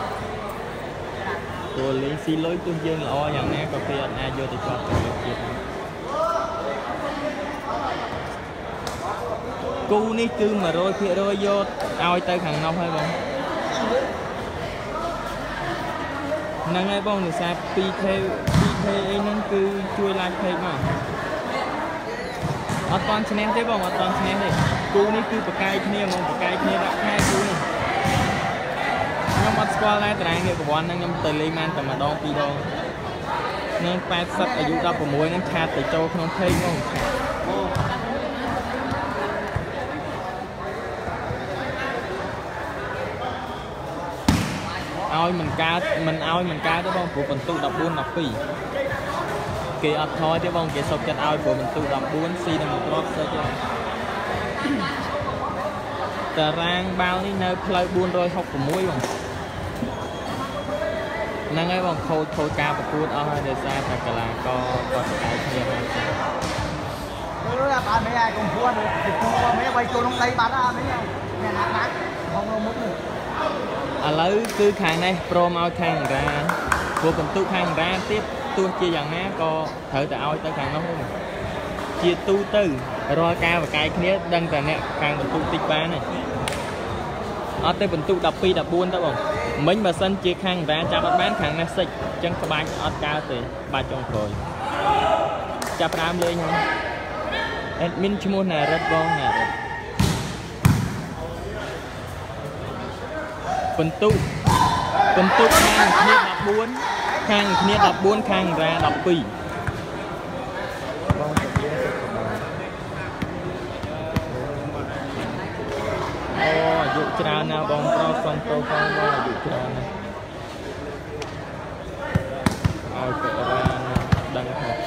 ព្រោះលេងស៊ីលុយទោះយើងល្អយ៉ាងណាក៏គេអត់អាចយកទៅជាប់ទៅទៀតគូនេះគឺ 100% យកឲ្យទៅខាងនោះហើយបងហ្នឹងហើយបងដោយសារ 2K អីហ្នឹងគឺជួយឡើង page មកអត់តាន់ឈ្នះទេបងអត់តាន់ឈ្នះទេគូនេះគឺបកាយគ្នាហ្មងបកាយគ្នាដាក់ខែគូនេះខ្ញុំអត់ស្គាល់ដែរតារាងនេះប្រព័ន្ធហ្នឹងខ្ញុំទៅលេងបានតែម្ដងពីរដងនឹង80អាយុ16ហ្នឹងឆាតទៅចូលក្នុង page ហ្មងឲ្យមិនកើតទេបងព្រោះបន្ទុក14 12គេអត់ថយទេបងគេសុកចិត្តឲ្យព្រោះបន្ទុក14ស៊ីនឹងមួយគ្រាប់សិចតារាងបាល់នេះនៅផ្លូវ466បងហ្នឹងហើយបងខូចការប្រកួតអស់ហើយដោយសារតែកីឡាករគាត់ស្កាយគ្នាហើយលើបានmấy ai cùng thua được thì thua mấy quay chuông trong đây bán ra mấy nhà nát nát không đâu mất nữa ឥឡូវគឺខាងនេះព្រមឲ្យខាងរ៉ាព្រោះបន្ទុកខាងរ៉ាទៀតទោះជាយ៉ាងណាក៏ត្រូវតែឲ្យទៅខាងនោះជាទូទៅរាល់ការបកាយគ្នាដឹងតែអ្នកខាងបន្ទុកតិចបានហើយអត់ទៅបន្ទុក12 14ទៅបង mình mà sân chia khang ra chạm bắt bán khang này xích chân các bạn ở cao thì ba trong rồi chạm ram lên nha admin chung này rất bon nè phần tu khang kia đập buôn khang ra đập pì dụ trà nào bong pro xong tô con đó là dụ trà này đăng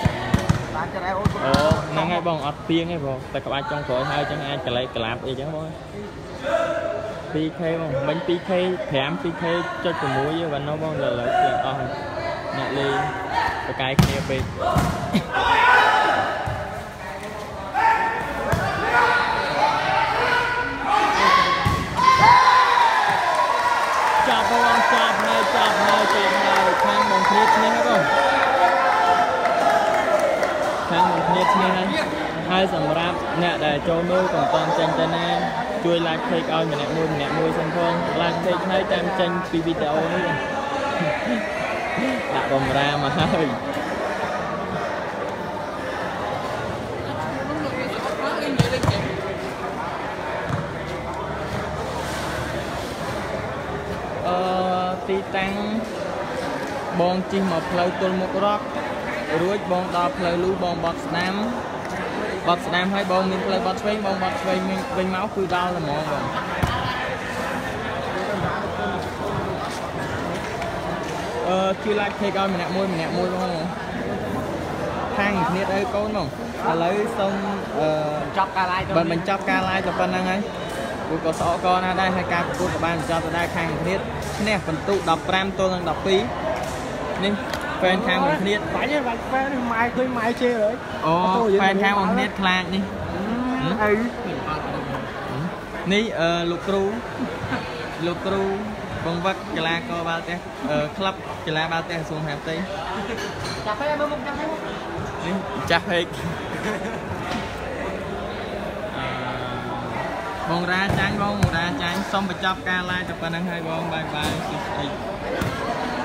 năng ngay bong ọt piêng ấy bong tại các bạn trong khối hai chẳng ai cả lấy cả làm gì chẳng bong PK bong bánh PK thèm PK cho tụi muối và nó bong là lợi tiền nhặt ly cái kia về chọc này khang bằng thịt này hả không khang bằng thịt này hai sầm rap nè để cho nuôi còn toàn tranh trên này chui like take ao mình nè nuôi xong không like take hai trăm tranh video nữa đã bầm ra mà hơi tí tăng bong chi một phơi tuôn một rock ruồi bong đo phơi lú bong bọt nam hay bong mình phơi bọt swing bong bọt swing mình máu cùi đau là mòn rồi chưa like thấy coi mình nẹt môi không khang nhiệt ơi con không lấy xong chọc ca lai bên mình chọc ca lai cho phần năng ấy cô có sọ con ở đây hai ca của các bạn cho tôi đây khang nhiệt nè phần tụ đọc ram tôi đang đọc phí nên fan khang một nhiệt phải như vậy fan mai chê rồi fan khang một nhiệt khang đi ní lục cru bông vật cái la co bao té club cái la bao té xuống hẹp tí chặt hết bông ra trắng xong phải chọc ca lai tập phần năng hai bông bye bye